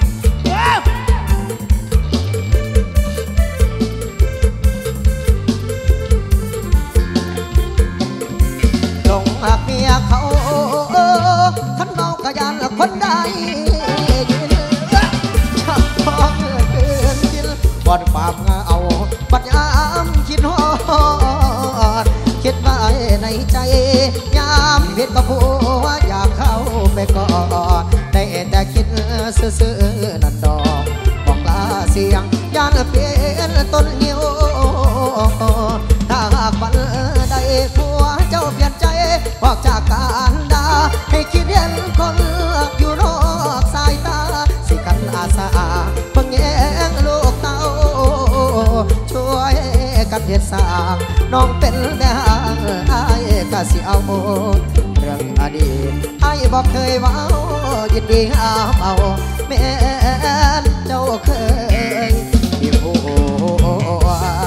ลงหักเมียเขาขันเมากะยันคนใดยินชักพอเกินเกินกินบอดความเงาปัญญามคิดฮอดคิดไว้ในใจยามเพียกับผัวอยากเข้าไปก่อนได้แต่คิดซื่อๆนั่นดอกบอกลาเสียงยานเปลี่ยนต้นหิวถ้าหากวันใดผัวเจ้าเปลี่ยนใจออกจากการด่าให้คิดเห็นคนอยู่นอกสายตาสิกันอาสาเพิ่งแย่งลูกเต้าช่วยกันเฮ็ดสร้างน้องเป็นแม่ไอ้กะสิเอาเรื่องอดีตไอ้บอกเคยเว้ายินดีหาเอาแม่นเจ้าเคยมีผัว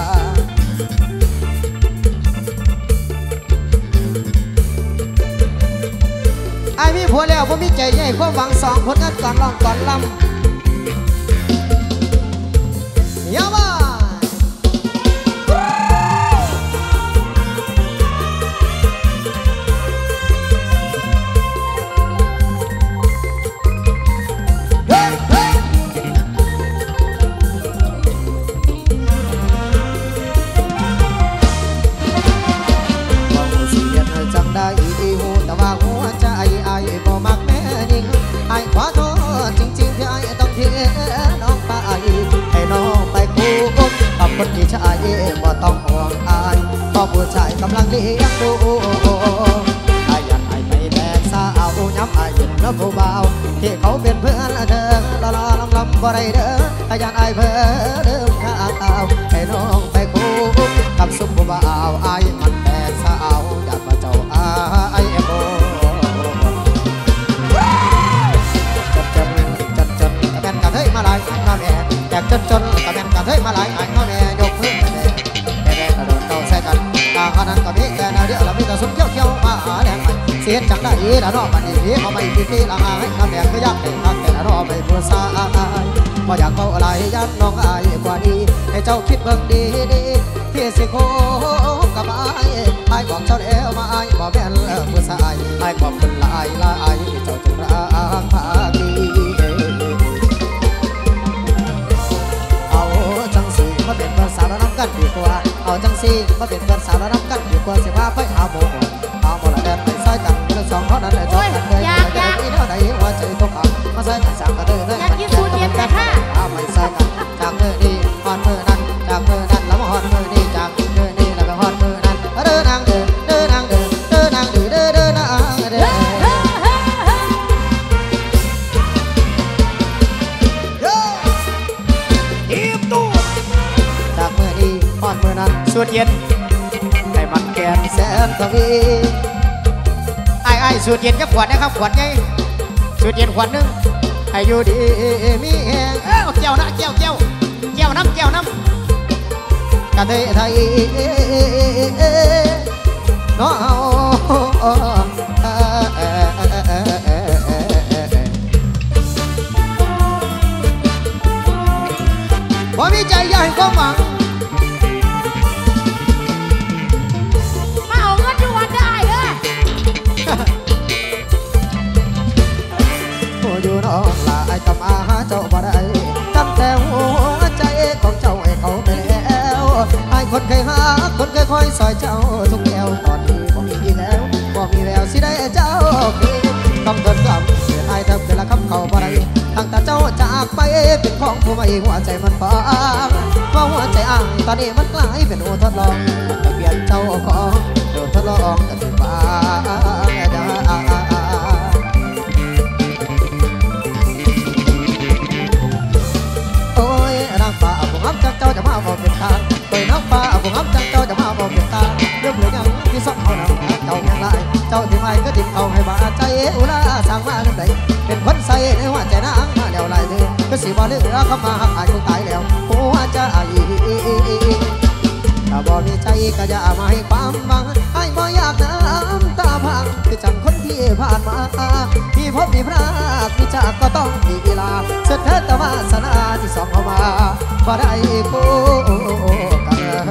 ไอ้มีผัวแล้วผมมีใจใหญ่ความหวังสองผลงานก่อนร้องก่อนลำยาว่าได้หูแต่ว่าหัวใจไอ้บ่มักแม่นิ่งไอ้ขอโทษจริงๆที่ไอ้ต้องเทน้องไปให้น้องไปคู่กับคนที่ชายบ่ต้องห่วงไอ้เพราะผู้ชายกำลังเลี้ยงดูไอ้ยันไอ้ไปแบกสาวย้ำไอ้ยินน้ำผู้เบาที่เขาเป็นเพื่อนเธอละละลำลำบ่ได้เด้อไอ้ยันไอ้เพื่อเดิมข้าวให้น้องไปคู่กับสุมผู้เบาไอ้มันแบกสาวอยากมาเจ้าไอเอ็มโอจัดจัดจัดจัดกระแมนกระเทยมาลายน้าแม่แจกจนจนกระแมนกระเทยมาลายไอ้น้าแม่ยกขึ้นแม่แม่เสียจังได้ละนอบันนี้พี่เขาไม่พี่พี่ละอายน้ำแดงก็ยักแต่ทักแต่ละนอไม่ผู้สายพออยากเบาอะไรยักน้องอายกว่านี้ให้เจ้าคิดเบิ่งดีดีพี่สิโคกับอายอายบอกเจ้าแล้วมาอายบอกแม่นผู้สายอายบอกคนละอายละอายเจ้าจงรักภักดีเอาจังสีมาเป็นเพื่อนสาวน้ำกันดีกว่าเอาจังสีมาเป็นเพื่อนสาวน้ำกันดีกว่าสิว่าไปหาโมหาโมละแดนไปใส่กันเรื่องสองเท่านั้นแหละจบกันเลยจะได้เท่าไหร่หัวใจตกอับมาใส่กันสั่งกันเลยเลยอยากกินสูตรเย็นแต่ค่ะไม่ใส่กันจากมือนี้ฮอนมือนั้นจากมือนั้นแล้วมาฮอนมือนี้จากมือนี้แล้วก็ฮอนมือนั้นเดินนางเดินเดินนางเดินเดินนางเดินเดินเดินนางเดินทีมตู้จากมือนี้ฮอนมือนั้นสูตรเย็นให้มันแก่นแสนทวีไอ้ไอ้สูตรเย็นจะขวดนะครับขวดไงสูตรเย็นขวดนึงให้อยู่ดีมีแหงเอ้าเจ้านะเจ้าเจ้าเจ้าน้ำเจ้าน้ำกะเทยไทยน้องพอมีใจอยากให้ความหวังมาเอาเงินทุกวันได้เอ้ยผู้อยู่น้องลายกำอาหาเจ้าบ่ได้ตั้งแต่หัวใจของเจ้าให้เขาไปแล้วไอ้คนเคยหาคนเคยคอยสอยเจ้าทุกแนวตอนนี้บ่มีแล้วบ่มีแววสิได้เจ้าคือต้องทนกลับเสียไอ้เธอเป็นละคำเขาบ่ได้ตั้งแต่เจ้าจากไปเป็นของผู้ไม่หัวใจมันฟังเพราะหัวใจอ่างตอนนี้มันกลายเป็นโอทดลองจะเปลี่ยนเจ้าของโดนทดลองกันถึงบ้างจ้าโอ้ยนางฟ้าผมอับจังเจ้าจะมาบอกเป็นทางโอ้ยนางฟ้าผมอับจังเจ้าจะมาบอกเป็นทางเรื่องเหลือยังที่ซ่อมเอาหนังเจ้ายังไรเจ้าที่ไม่ก็ทิ้งเอาให้บาดใจอุลาสั่งมาเรื่องใดเป็นคนใส่ในหัวใจนางมาแล้วลายเดือก็สิบ่เหลือเข้ามาหักอายคงตายแล้วหัวใจถ้าบ่มีใจก็อย่ามาให้ความหวังไอ้บ่อยากน้ำตาพังคือจังคนที่ผ่านมาที่พบมีพระมีจากก็ต้องมีเวลาเสด็จแต่วาสนาที่ส่องเข้ามาบ่ได้คู่กัน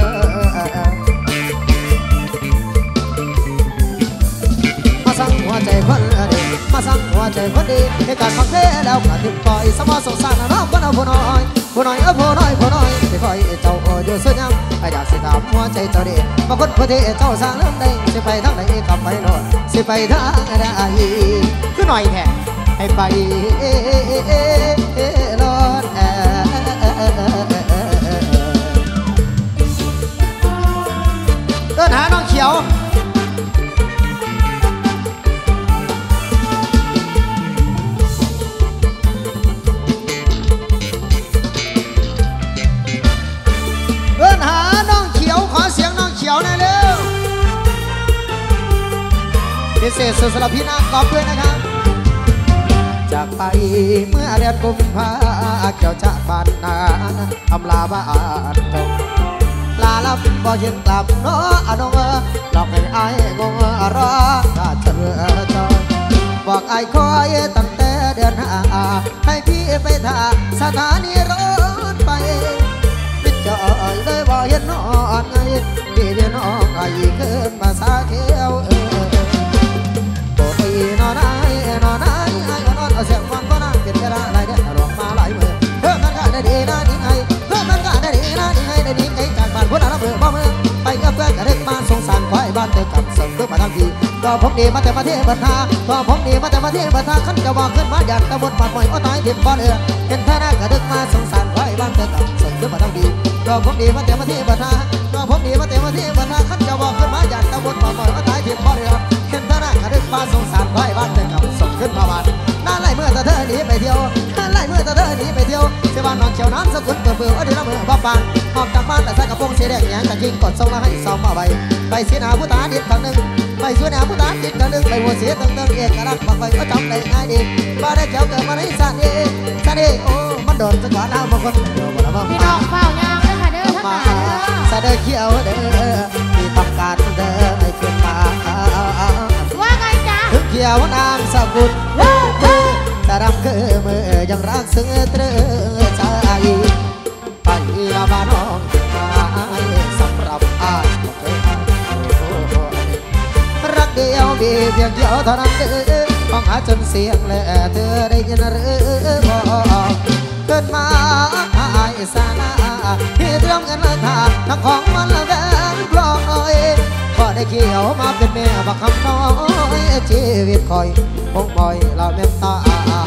มาสั่งหัวใจคนดีมาสั่งหัวใจคนดีในการฟังเพลงแล้วก็ติดปล่อยสมอสงสารน้องคนเอาผู้น้อยผู้น้อยเออผู้น้อยผู้น้อยที่คอยเจ้าอยู่สุดยังอยากสิถามหัวใจเจ้าดีมาคนผู้ที่เจ้าสร้างเรื่องใดสิไปทางไหนกลับไปโน่นสิไปทางใดคือหน่อยแท้ให้ไปรถเดินหาน้องเขียวเดินหาน้องเขียวขอเสียงน้องเขียวหน่อยเร็วพิเศษสุดสำหรับพี่นางกอบด้วยนะครับจากไปเมื่อเดือนกุมภาเกี่ยวจากบ้านนาทำลาบ้านจงลาลับบ่ยืนกลับเนาะอนงหลอกให้ไอ้งงรอราชเรือจอยบอกไอ้คอยตั้งแต่เดือนห้าให้พี่ไปท่าสถานีรถไฟมิจออยเลยบ่เห็นนอนไงพี่เดี๋ยวน้องไอ้ขึ้นมาสาเขียวเออโอ้ยนอนไอ้นอนไอ้ไอ้นอนเอาเสียงมันก็น่าเป็นกระไรเด็ดหลวงมาหลายมือเพื่อมันก็ได้ดีนะนี่ไงเพื่อมันก็ได้ดีนะนี่ไงได้ดีใจจากบ้านพุ่นละเบือบ่มือไปเอื้อเพื่อกระเด็กมาสงสารควายบ้านเจอกับสมด้วยมาทางทีก็ผมดีมาแต่มาเทบันทาก็ผมดีมาแต่มาเทบันทาขันจะบอกขึ้นมาอยากตะบนปาดหอยอ้อตายเด็ดบ่เอือเห็นท่าหน้ากระเด็กมาสงสารควายบ้านเจอกับสมด้วยมาทางทีก็ผมดีมาแต่มาเทบันทาก็ผมดีมาแต่มาเทบันทาขันจะบอกขึ้นมาอยากตะบนปาดหอยอ้อตายเด็ดบ่เอือเห็นท่าหน้ากระเด็กมาสงสารควายบ้านเจอกับสมขึ้นมาบ้านน่าไล่เมื่อตะเธอหนีไปเที่ยวน่าไล่เมื่อตะเธอหนีไปเที่ยวเสบ้านนอนเขียวน้ำสกุลเปื่อเปื่อเอาดีละเมื่อบ้าปานออกจากบ้านแต่ใส่กระโปรงสีแดงแหงกะกิ้งกดส่งมาให้ซ้อมมาไว้ไปเสียหน้าผู้ตาดิดทางหนึ่งไปสวยหน้าผู้ตาดิดทางหนึ่งไปหัวเสียตั้งตั้งเอกลักษณ์บักไฟก็จำได้ง่ายดีบ้านได้เจ้าเกิดมาในสันเอสันเอโอ้มันโดนสักวันเอาบางคนเดี๋ยวมาละบ้างพี่น้องเฝ้ายางเลยค่ะเด้อทั้งหลายเด้อสะเดอเขียวเด้อที่ต้องการเด้อให้ขึ้นมาว่าไงจ๊ะซื้อเตอใจไปละบ้านน้องสำหรับอายรักเดียวมีเพียงเดียวเท่านั้นเด้อฟังหาจนเสียงและเธอได้ยินหรือบอกเกิดมาอายสานาที่เตรียมเงินราคาทั้งของมันและแบงค์ปลอมน้อยพอได้เกี่ยวมาเป็นแม่บักคำน้อยชีวิตคอยคงบ่อยเราเมตตา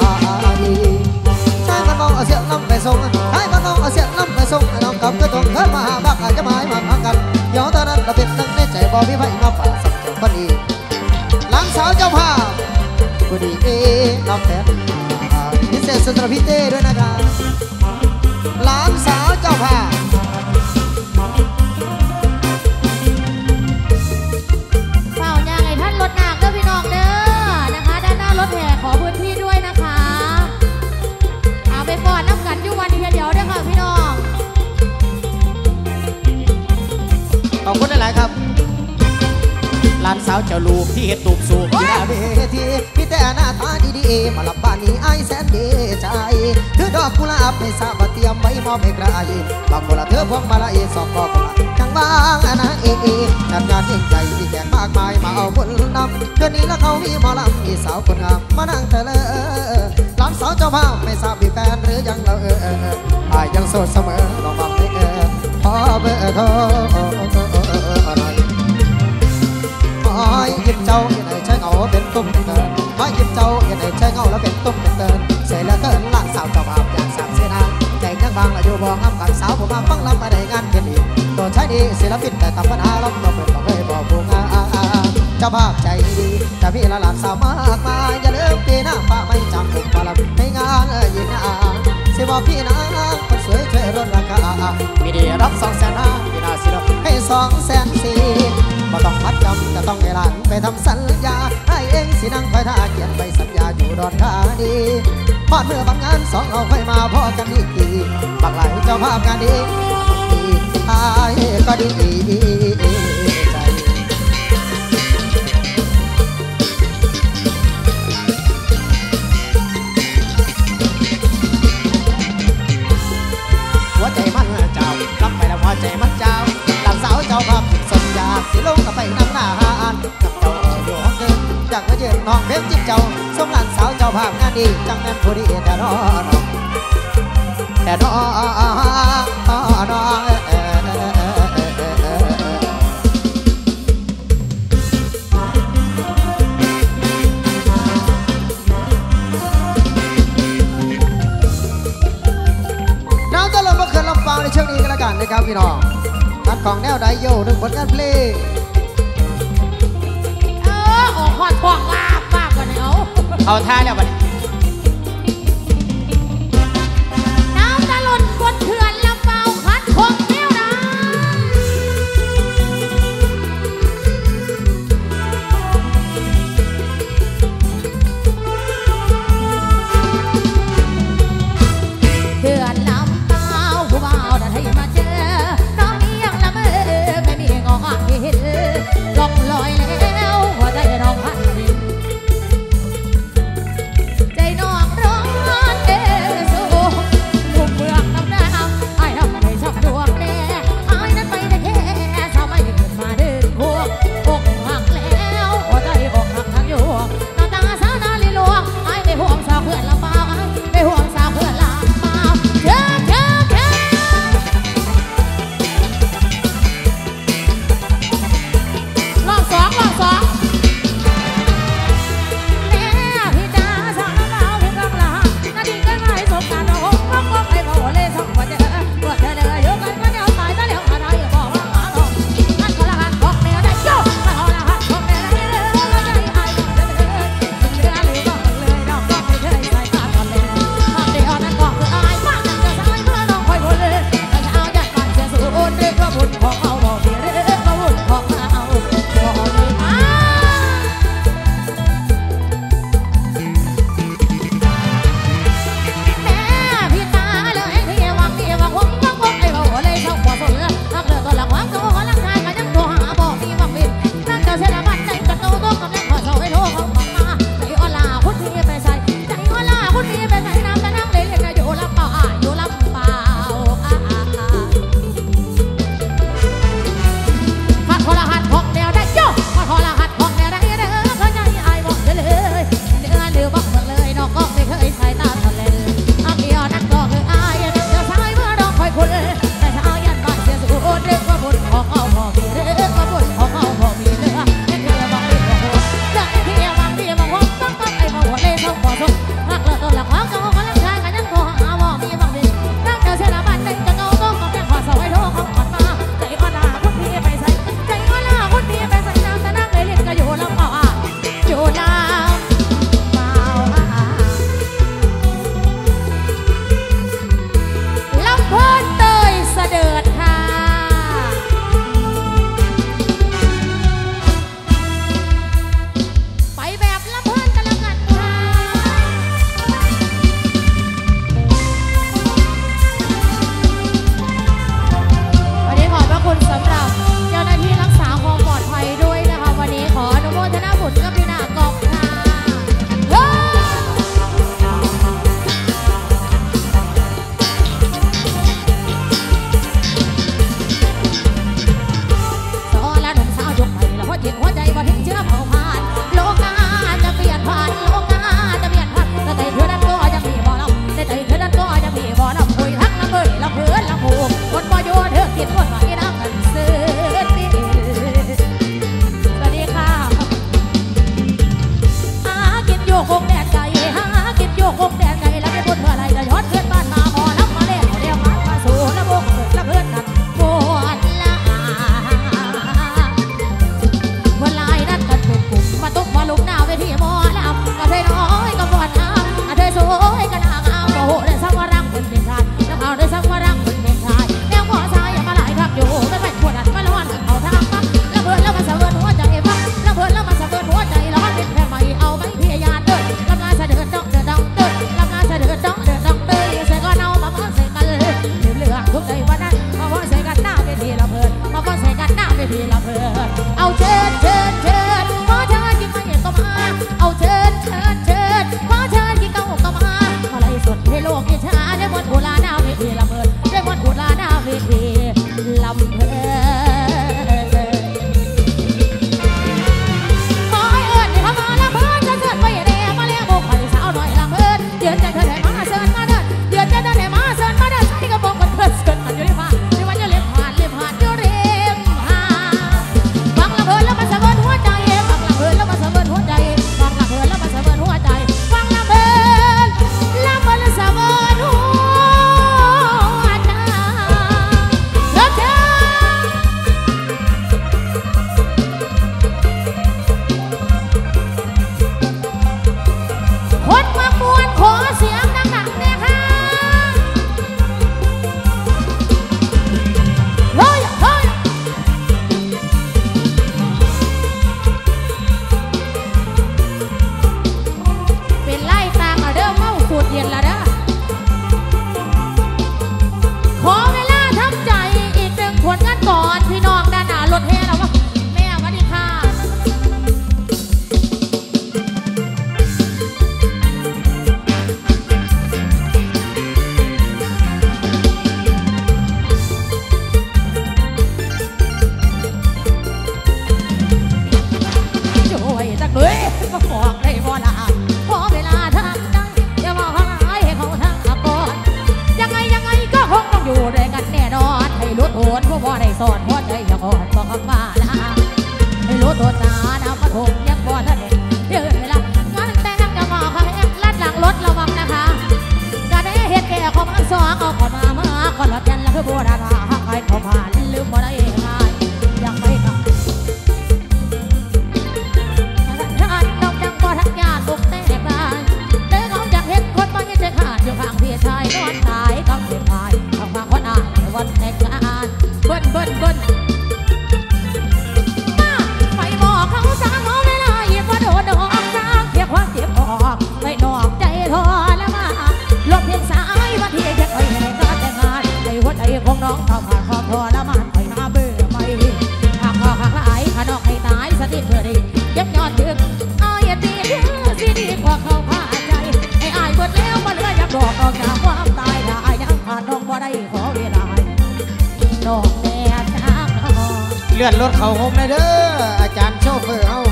ใช่มันน้องเอาเสียงน้ำไปส่งใช่มันน้องเอาเสียงน้ำไปส่งน้องกับก็ต้องเคยมาหาบักอาจจะหมายมาพังกันเดี๋ยวตอนนั้นเราเป็นตั้งในใจบ่มีไฟมาฝ่าสักเจ้าคนอีกหลังสาวเจ้าภาพกูดีเอน้องแทนพิเศษสุดระพิเต้ด้วยนะครับหลานสาวเจ้าภาพเฝ้าย่างไอ้ท่านรถหนักเด้อพี่น้องเด้อนะคะด้านหน้ารถแห่ขอพื้นที่ด้วยนะคะเอาไปก่อนน้ำกันอยู่วันเดียวเดียวเด้อค่ะพี่น้องขอบคุณหลายครับหลานสาวเจ้าลูกที่เฮ็ดตูบสูบที่หน้าเวทีมีแต่หน้าตาดีๆมาลับบ้านนี้ไอ้แสนดีใจถือดอกกุหลาบไม่ทราบว่าเตรียมไว้มอบให้ใครบางคนละเธอพวงมาลัยสองกอกจังบางอันนะเอเอจัดงานยิ่งใหญ่ที่แขกมากมายมาเอาบุญนำเดือนนี้แล้วเขามีหมอลำมีสาวคนงามมานั่งเธอเลยหลานสาวเจ้าภาพไม่ทราบมีแฟนหรือยังเราเออไอ้ยังโสดเสมอลองบอกให้เออพอเบอร์โทรอ้อยยิ้มเจ้าอย่าได้ใช้เงาเป็นตุ้มเป็นเตินอ้อยยิ้มเจ้าอย่าได้ใช้เงาแล้วเป็นตุ้มเป็นเตินเสียแล้วเกินหลานสาวเจ้าภาพอย่างสามเสนาใจยังบางละอยู่บ่งำกันสาวผมมาฟังลำมาได้งานเป็นอีกโดนใช้ดีศิลปินแต่ทำปัญหาล้มก็เป็นบอกให้บอกผู้งานเจ้าภาพใจดีแต่พี่ละหลานสาวมากมายอย่าลืมปีหน้าป้าไม่จำผมมาลำในงานยินอาสิบอกพี่นะคนสวยช่วยลดราคามีดีรับสองแสนห้าพี่นาสิรับให้สองแสนสี่บ่ต้องมัดจำจะต้องให้หลานไปทำสัญญาให้เองสินั่งคอยท่าเขียนใบสัญญาอยู่ดอนคาดีพอดเมื่อบางงานสองเอาค่อยมาพอกันอีกทีบางหลายเจ้าภาพงานดีดีอายก็ดีใจหัวใจมันเจ้ารับไปแล้วหัวใจมันเจ้าหลานสาวเจ้าภาพสัญญาสิลงกับไปนั่งหน้าหาอ่านกับเจ้าอยู่ห้องเดินจากมาเยือนน้องเพชรจิ้มเจ้าส่งหลานสาวเจ้าภาพงานดีจังนั้นผู้ดีแต่น้องแต่น้องน้องน้ำตลบมาคืนลำฟางในช่วงนี้กันละกันนะครับพี่น้องทัดของแนวไดโยหนึ่งผลงานเพลงเออออกหอดทองลาบมากกว่านี้เอาเอาท่าแล้วบัดน้ำตะลุนบนเขื่อนลำเปาคัดของแนวดาเขื่อนลำเปาผู้บ่าวดันให้มาเจอน้องเอียงละเมอไม่มีงอเห็นล่องลอยแล้วหัวใจน้องพันดินใจน้องร้อนเอสูมุมเมืองน้ำดาวไอ้ทำให้ชอบดวงแน่ไอ้นั้นไม่ได้แค่ทำให้เกิดมาเดินพวกอกหักแล้วหัวใจอกหักทั้งยวงน้ำตาสาวนาลีลวงไอ้ไปห่วงสาวเพื่อนลำบากไอ้ไปห่วงสาวเพื่อนลำบากเจ้าเจ้าเจ้ารอบสองลื่อนรถเขาโฮมเลยเด้ออาจารย์โชเฟอร์เอา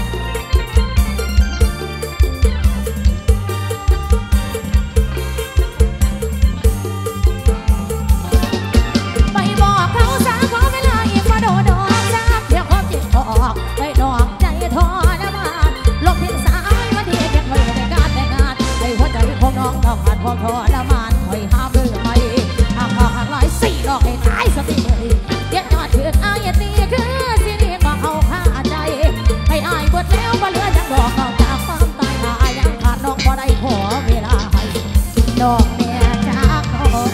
ไปบอกเขาสาขอเวลาอีกมาโดดดอกจับเพียงความจิตออกให้ดอกใจทอละมานลงเพียงสายวันที่เพียงเคยแต่งานแต่งงานให้หัวใจของน้องต้องผ่านความทรมานคอยห้ามเรื่องไม่หากหากหากหลายสี่ดอกให้ตายสติเลยเย็นยอดถืออายตีคือสิริก็เอาค่าใจให้อายเบิดแล้วบ่เหลือยังดอกนอกจากความตายอายยังขาดน้องบ่ได้ขอเวลาให้ดอกแม่จากน้อง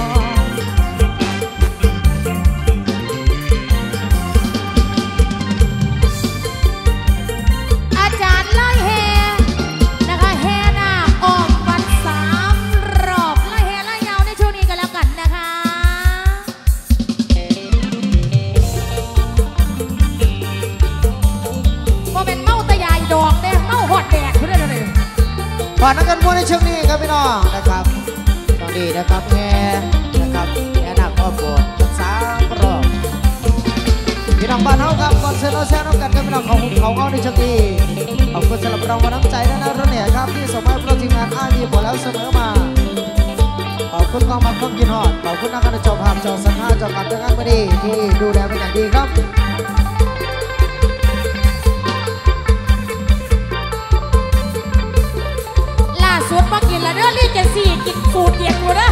อาจารย์ไล่แห่นะคะแห่นาคออกวัดสามรอบไล่แห่ไล่ยาวในช่วงนี้กันแล้วกันนะคะบ่เป็นเมาตะยายดอกเด้เมาหอดแดดเพื่อนเลยผ่านนักการเมืองในช่วงนี้ครับพี่น้องนะครับตอนนี้นะครับแง่นะครับแง่หนักครอบครัวสามรอบพี่น้องบ้านเฮาครับก่อนเซนโนแซนน้ำกันกับพี่น้องของเขาเขาในช่วงนี้ขอบคุณสำหรับรางวัลน้ำใจและน่ารักเนี่ยครับที่ส่งมาให้พวกทีมงานอ้ายมีผลแล้วเสมอมาขอบคุณกองบังคับกินฮอดขอบคุณนักการเจ้าภาพเจ้าสังฆาเจ้าการจัดงานมาดีที่ดูแลเป็นอย่างดีครับล่าสุดมากินแล้วเด้อรีดจะสี่กินสูตรเย็นอยู่นะ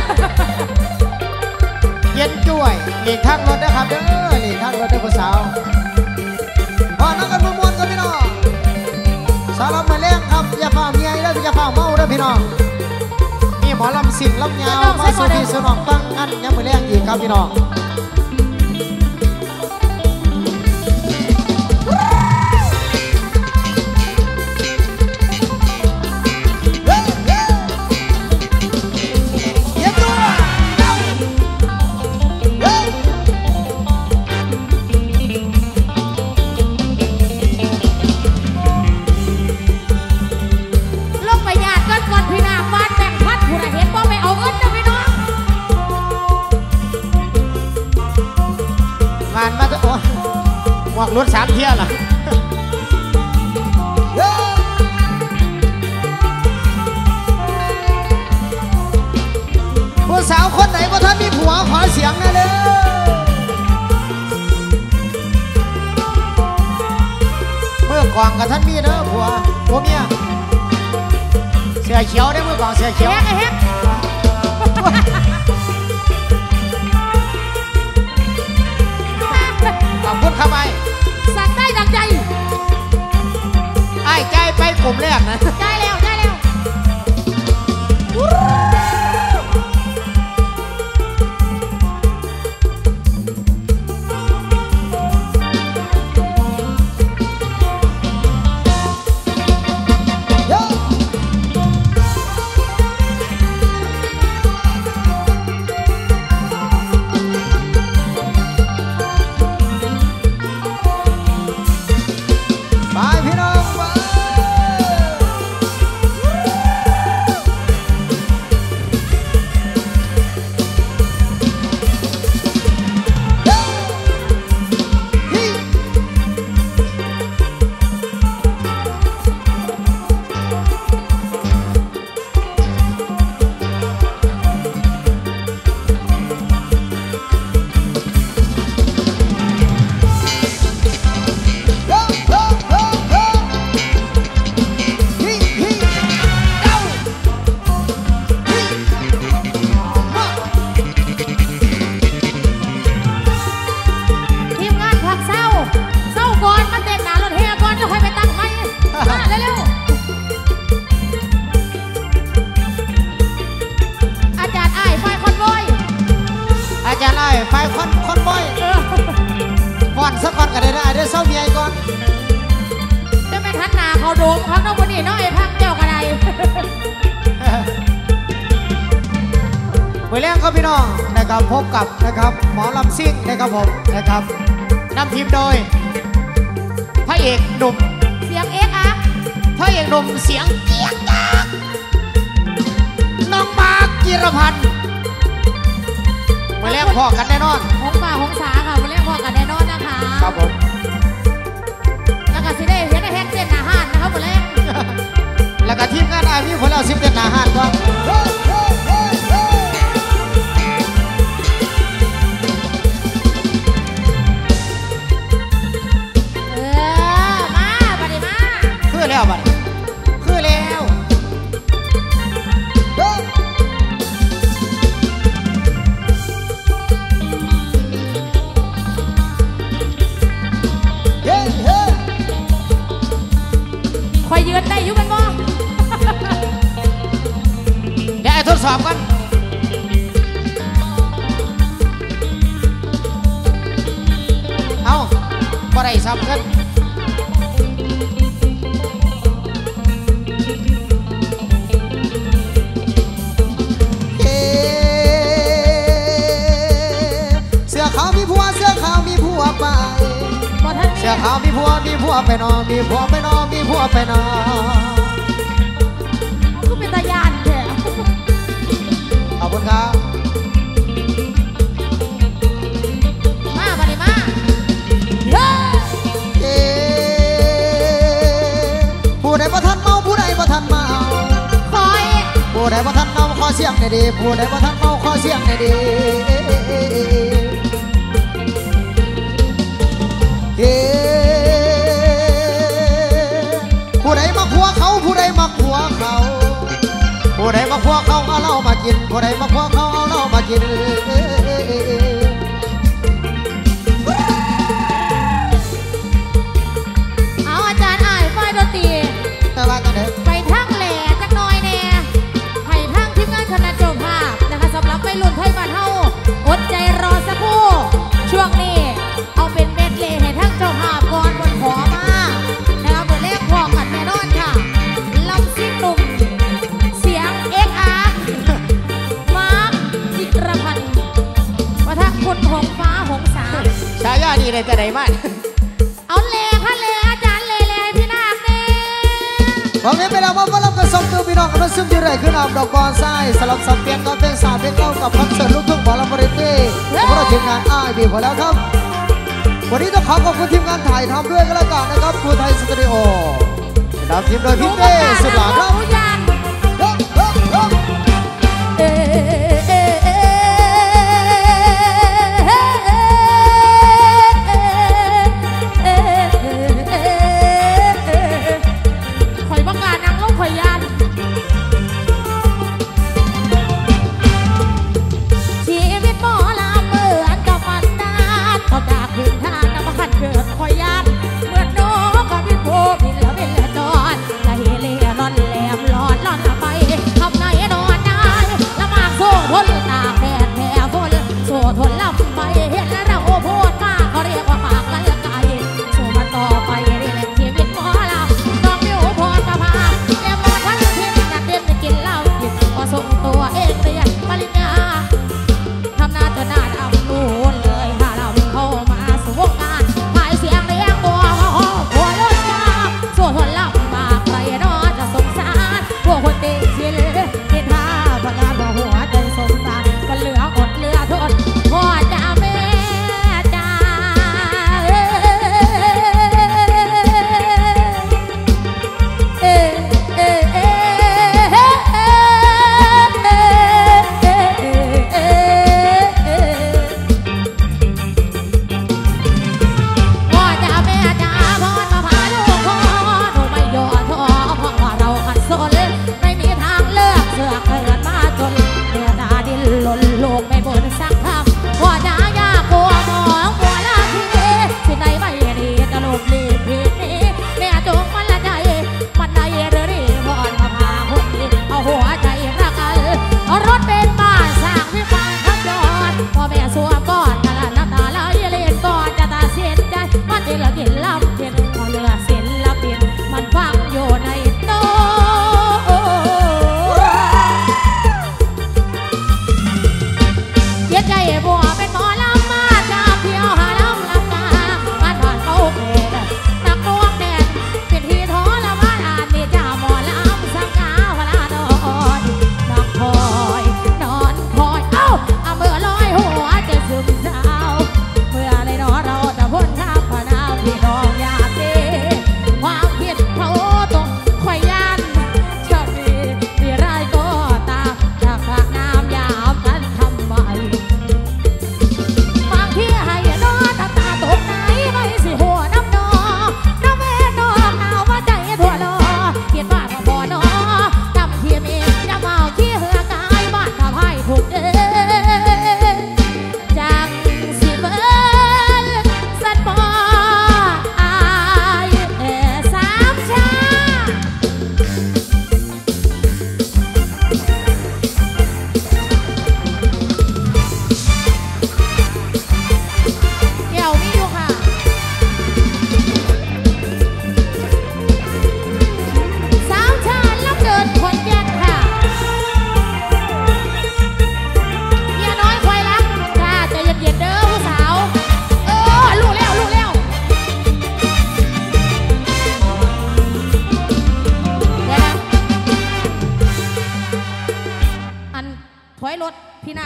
เย็นจ้วยหลีกทางรถนะครับเด้อหลีกทางรถเด้อผู้สาวพอนักการมวนๆกันพี่น้องสาวลำมาเลี้ยงครับอย่าฝ่าเมียเด้ออย่าฝ่าเมาเด้อพี่น้องมีหมอลำสิ่งลำยาวมาสู่ที่สนองฟังงั้นยังมาเลี้ยงอีกครับพี่น้องลงไปหยาดกันก่อนพี่น้ำวาดแบ่งพัดผู้ใดเห็นบ่ไม่เอาเงินนะพี่น้องงานมาจะโอ้หมวกรถสามเที่ยล่ะผู้สาวคนไหนว่าท่านมีผัวขอเสียงหนะเลยเมื่อกองกับท่านมีเด้อผัวผัวเมียเสือเขียวได้เมื่อกองเสือเขียวแฮกไอ้แฮกขอบคุณครับไอ้สั่งได้ดังใจไอ้ใจไปกลุ่มแรกนะได้แล้วได้แล้วไปพี่น้องไปทีมงานผักเศร้าเศร้าก่อนมาเต้นหนารถแห่ก่อนแล้วค่อยไปตั้งไม้มาเร็วๆอาจารย์อ้ายไฟคอนโวยอาจารย์ไอ้ไฟคนคนบ่อยเออก่อนสักก่อนก็ได้นะเดี๋ยวเศร้าเมียก่อนจะไม่ทันหนาเขาโดมพักน้องคนนี้น้องไอ้พักเจ้ากระไดเมื่อแรกครับพี่น้องนะครับพบกับนะครับหมอลำซิ่งนะครับผมนะครับนำทีมโดยพระเอกหนุ่มเสียงเอ็กอักพระเอกหนุ่มเสียงเกียกกากน้องมาร์คจิรพันธ์เมื่อแรกพอกันแน่นอนหงป่าหงสาค่ะมาเล่นพอกันแน่นอนนะคะครับผมก็ทีมงานอามีคนแล้วสิบเจ็ดหนาหานก่อนเออมาบัดนี้มาคือแล้วบัดคือแล้วคอยยืนได้อยู่เป็นบ่เดี๋ยวไอ้ทดสอบกันเอาบ่ได้ซ้ำกันเสื้อขาวมีผัวเสื้อขาวมีผัวไปบ่ทันเสื้อขาวมีผัวมีผัวไปนอนมีผัวไปนอนมีผัวไปนอนคือเป็นตาญาณแท้ขอบคุณครับมาบัดนี้มาเฮ้ยเอ๊ผู้ใดบ่ทันเมาผู้ใดบ่ทันเมาคอยผู้ใดบ่ทันเมาขอเสียงหน่อยดีผู้ใดบ่ทันเมาขอเสียงหน่อยดีเอ๊ผู้ใดมาขัวเขาผู้ใดมาขัวเขาผู้ใดมาขัวเขาเอาเหล้ามากินผู้ใดมาขัวเขาเอาเหล้ามากินเอาอาจารย์อ้ายฝ่ายดนตรีแต่ว่ากันเด้อไปทางแหล่จักหน่อยแน่ให้ทางทีมงานคณะเจ้าภาพนะคะสำหรับวัยรุ่นไทยบ้านเฮาอดใจรอสักครู่ช่วงนี้เอาเป็นเม็ดเล่ให้ทางเจ้าภาพก่อนบนขอมานะคะเปิดเลขพอกันแน่นอนค่ะลำซิ่งหนุ่มเสียงเอ็กอาร์มาร์คจิรพันธ์ปะทะคุณหงฟ้าหงสาฉายานี่ได้แต่ไหนมาเอาเล่ค่ะเล่อาจารย์เล่เล่ให้พี่นาคเน่บอกนี้ไปแล้วว่าว่าเรากระสมตัวพี่น้องกันมาซึมที่ไรขึ้นนำดอกบอลไส้สลับสับเปลี่ยนกับเพลงสาวเพลงเก่ากับคอนเสิร์ตลูกทุ่งบอลลัมเบอร์ตี้พวกเราทีมงานอ้ายบีพอแล้วครับวันนี้ต้องขอขอบคุณทีมงานถ่ายทำด้วยกันแล้วกันนะครับครูไทยสตูดิโอดาวทีมโดยพี่เต้สุดหล่อครับรู้ยันเอ๊ะเอ๊ะเอ๊ะข่อยบังงานนางลงข่อยยันชีวิตหมอลำเหมือนกับมันนานออกจากพื้นทางน้ำขันเกิดข่อยยันเหมือนนกกับบินโผบินแล้วบินแล้วนอนละเฮเล่นอนแหลม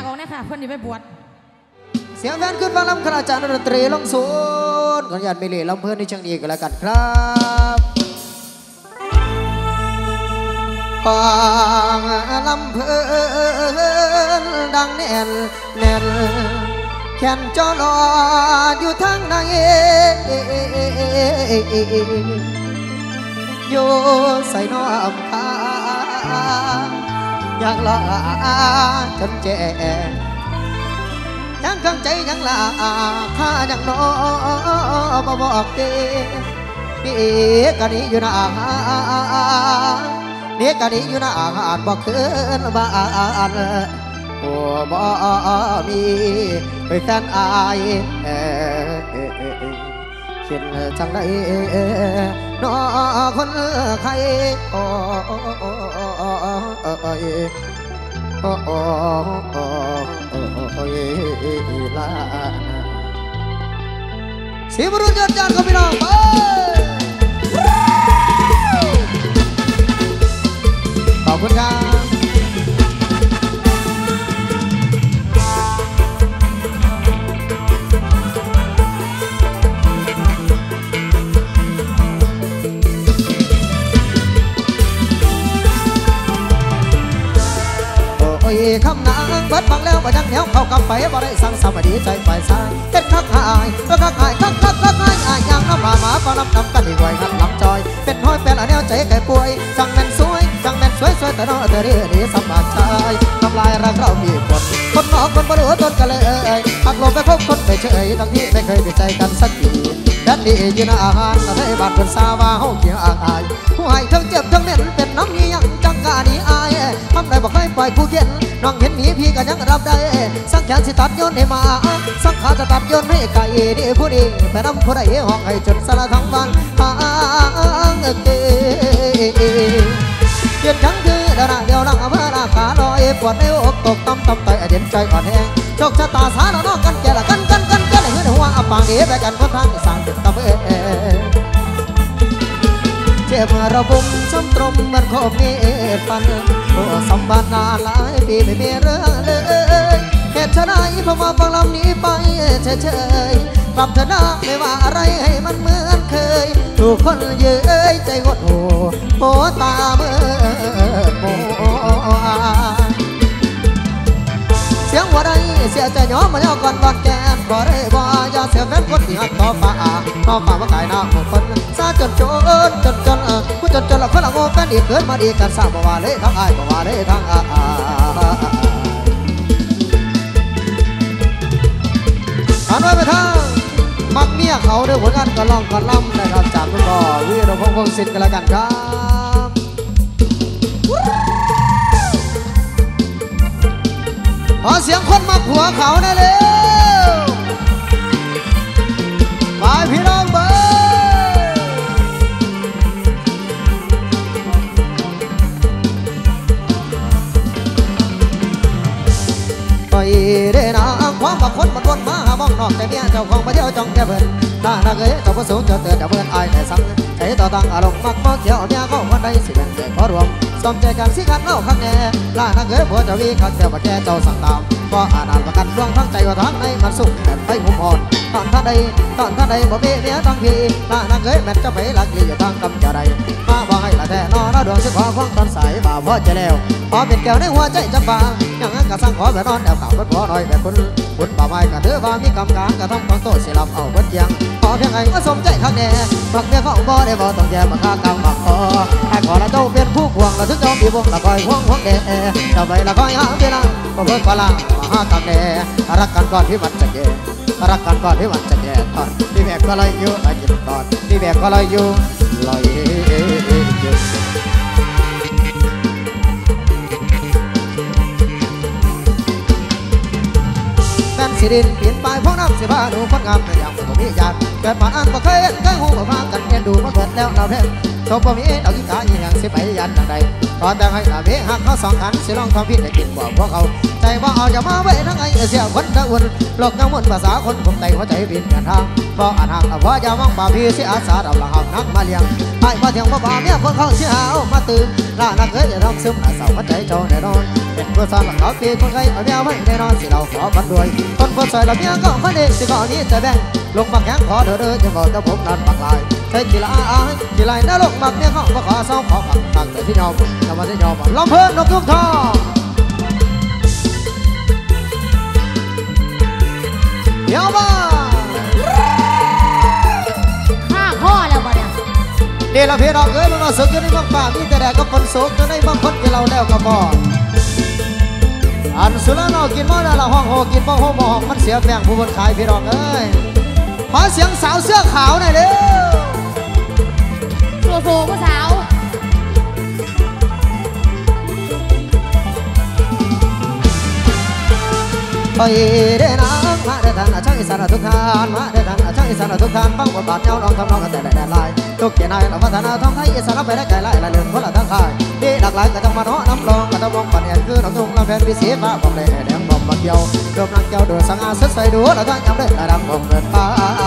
ออกนะคะคนนี้ไปบวชเสียงแฟนขึ้นฟังลำคณะอาจารย์ดนตรีลงศูนย์ขออนุญาตไม่เล่ลำเพลินในช่างนี้ก็แล้วกันครับฟังลำเพลินดังแน่นแน่นแขนจอลออยู่ทางไหนอยู่ใส่น้อมคายังละจนแจยังข้างใจยังละข้ายังน้อมาบอกเดนี่กันนี้อยู่หน้านี่กันนี้อยู่หน้าบอกคืนบ้านโอ้บ่มีไปแฟนอายเขียนจังได้น้อคนใครโอ้โอ้โอ้โอ้โอ้โอ้ลาสีบรุษยอดจานของพี่น้องไปขอบคุณครับคำนางเบิดฟังแล้วบ่ยังแถวเข้ากำไปบ่ได้สั่งสามดีใจไปซ้ายเฮ็ดคักหายก็คักหายคักคักคักหายอายยางน้ำหมาหมาฟังน้ำน้ำกันดีกว่าหันลำจอยเป็นห้อยเป็นอะไรใจแก่ป่วยจังแม่นสวยจังแม่นสวยสวยแต่น้อเธอเรียดีสบายใจทำลายรักเรามีคนคนนอกคนบ่รู้ต้นกันเลยหักลมไปพบคนไปเฉยทั้งที่ไม่เคยไปใจกันสักทีดันดียืนอาหารแต่ได้บาดเป็นสาวาเฮาเกี่ยวอายผู้ให้ทั้งเจ็บทั้งเหม็นเป็นน้ำเงี้ยงจังกาดีอายทำได้บอกให้ปล่อยผู้เย็นน้องเห็นหนีพี่ก็ยังรับได้สังแขนสิตัดโยนให้มาสังขาจะตัดโยนให้ไก่ดีผู้ดีไปนำผู้ใดห้องให้จนสละทั้งวันทางเกเย็นทั้งคือดาราเดียวนั่งอเภอราคาลอยปวดในอกตกต้มต้มไตเย็นใจอ่อนแห้งโชคชะตาสารน้องกันแก่ละกันกันกันกันให้หัวอับปางดีไปกันคนทางสั่งติดตะเบเจ็บระบมช้ำตรมเหมือนโคมเมฆปันโอ้สมบัตินานหลายปีไม่มีเรื่องเลยเหตุฉะนั้นพอมาฟังลำนี้ไปเฉยๆกลับเถอะนะไม่ว่าอะไรให้มันเหมือนเคยถูกคนเย้ยใจหดหูโผตาเมื่อโผเสียงว่าไรเสียใจย้อมมาแล้วก่อนบอลแกนบ่ได้บ่ยาเสียแฟนคนที่หักต่อฟ้าต่อฟ้าว่าไก่หน้าหมดคนซาจนจนจนจนผู้จนจนละคนละโง่แฟนอีกเกินมาดีกันสร้างบ่ว่าเลยทั้งอายบ่ว่าเลยทั้งอาอ่านไว้ไปทางมักเมียเขาด้วยผลงานกระล่องกระล่ำนะครับจากคุณพ่อวิรพงษ์พงศิษย์กันแล้วกันครับขอเสียงคนมาผัวเขาหน่อยเร็วไปพี่น้องเบอไปเด้นะความบางคนมันวนมาหามองนอกแต่เมียเจ้าของมาเที่ยวจ้องแค่เพิ่นถ้านักเอ๋ยเจ้าผู้สูงเจ้าเตือนเจ้าเพื่อนอายแต่สั่งใจต่อตั้งอารมณ์มักมักเที่ยวเมียก็วันใดสิเป็นใจขอรวมสมใจกันสิขันเล่าข้างแน่ล่านักเอ๋ยผัวเจ้าวีขัดเที่ยวมาแก่เจ้าสั่งตามก็อ่านอ่านประกันดวงทั้งใจว่าทางในมันสุขแต่ไปหุ่มอ่อนตอนท่าใดตอนท่าใดบ่มีเมียทั้งพี่ล่านักเอ๋ยแม่จะไปหลักลีอยู่ทางกำจะใดมาบ่ให้ละแท้นอนดวงสิขอฟังตอนสายบ่าพอจะแล้วพอเป็นแก้วในหัวใจจะฟังยังงั้นก็สั่งขอแบบนอนแอบข่าวเบิดพอหน่อยแบบคุณบุญบ่าไม้ก็เถือว่ามีกำกลางกระทำของโตสิรับเอาเบิดยังขอเพียงไงก็สมใจข้างแน่บักเมียของบ่ได้บ่ต้องแย่มาฆ่ากลางบักคอให้ขอละเจ้าเป็นผู้ควงละถึงเจ้ามีวงละคอยห่วงห่วงแด่เจ้าไปละคอยหาเวลาก็เพิ่งกว่าละมาหากำแน่รักกันก่อนที่มันจะแย่รักกันก่อนที่มันจะแย่ตอนที่แบกก็ลอยอยู่ไอ้จิตตอนที่แบกก็ลอยอยู่ลอยอยู่สิดินเปลี่ยนไปพวกน้ำสิบ้าดูคนงามแต่ยังไม่มีญาติเกิดมาอันบ่เคยเห็นเคยหูบ่ฟังกันเรียนดูมาเบิดแล้วเราเพ่งโชคบ่มีดอกกีตาร์ยิ่งอย่างสิไปยันจังใดตอนแต่ให้ลาเบหักเขาสองขันสิลองความผิดให้กินบ่พวกเขาใจบ่เอาอย่ามาไว้ทั้งไอ้เสียคนตะอุ่นโลกยังมุ่นภาษาคนผมใจหัวใจบินกันทางเพราะอ่านห่างเพราะอย่ามองบ่าพี่สิอาสาดับหลังหักนักมาเลี้ยงไอ้บ่เถียงบ่บ่าเมียคนเขาเสียเอามาตื่นล่านักเคยจะทำซึมหน้าเศร้าหัวใจเจ้าแน่นอนเป็นผู้สอนหลักเขาปีคนใครเอาเมียไว้แน่นอนสิเราขอบันด้วยคนผู้สวยละเมียก็คนดีสิก่อนนี้จะแบ่งลงมาแข่งขอเด้อเด้อจะบอกจะผมนั่นบักลายใช้กีฬาอายกีฬาได้ลงบักเนี่ยเขาบ่ขอเศร้าขอบักตักแต่ที่ยอมจะมาที่ยอมลำเพิ่นนกยุงทองเดี๋ยวมาห้าข้อแล้วบ่เนี่ยเดี๋ยวเราพี่น้องเอ้ยมันมาสึกอยู่ในบางป่ามีแต่แดดกับฝนสูงอยู่ในบางคนกินเราแล้วก็พออันสุดแล้วเรากินหม้อแล้วเราห้องโหกินบ้องโหมองมันเสียแป้งผู้บนขายพี่น้องเอ้ยขอเสียงสาวเสื้อขาวหน่อยเด้อโซโซผู้สาวไปเด้นางมาเด้อทางช่างอีสานทุกท่านมาเด้อทางช่างอีสานทุกท่านฟังบทบาทเย้าน้องทำน้องกันแต่แดดลายทุกเกียรตินายเราพัฒนาท้องไทยอีสานไปได้ไกลหลายหลายเรื่องคนละทั้งค่ายดีหลากหลายก็ต้องมาเนาะน้ำรองก็ต้องมองปันเอ็นคือน้องทุ่งลำแผ่นพิเศษมาบอกเลยแดงบอกมาเกี่ยวดมนางเกี่ยวเดือดสังอาสุดใส่ดูแล้วท่านยังได้ระดับบอกเงินป้า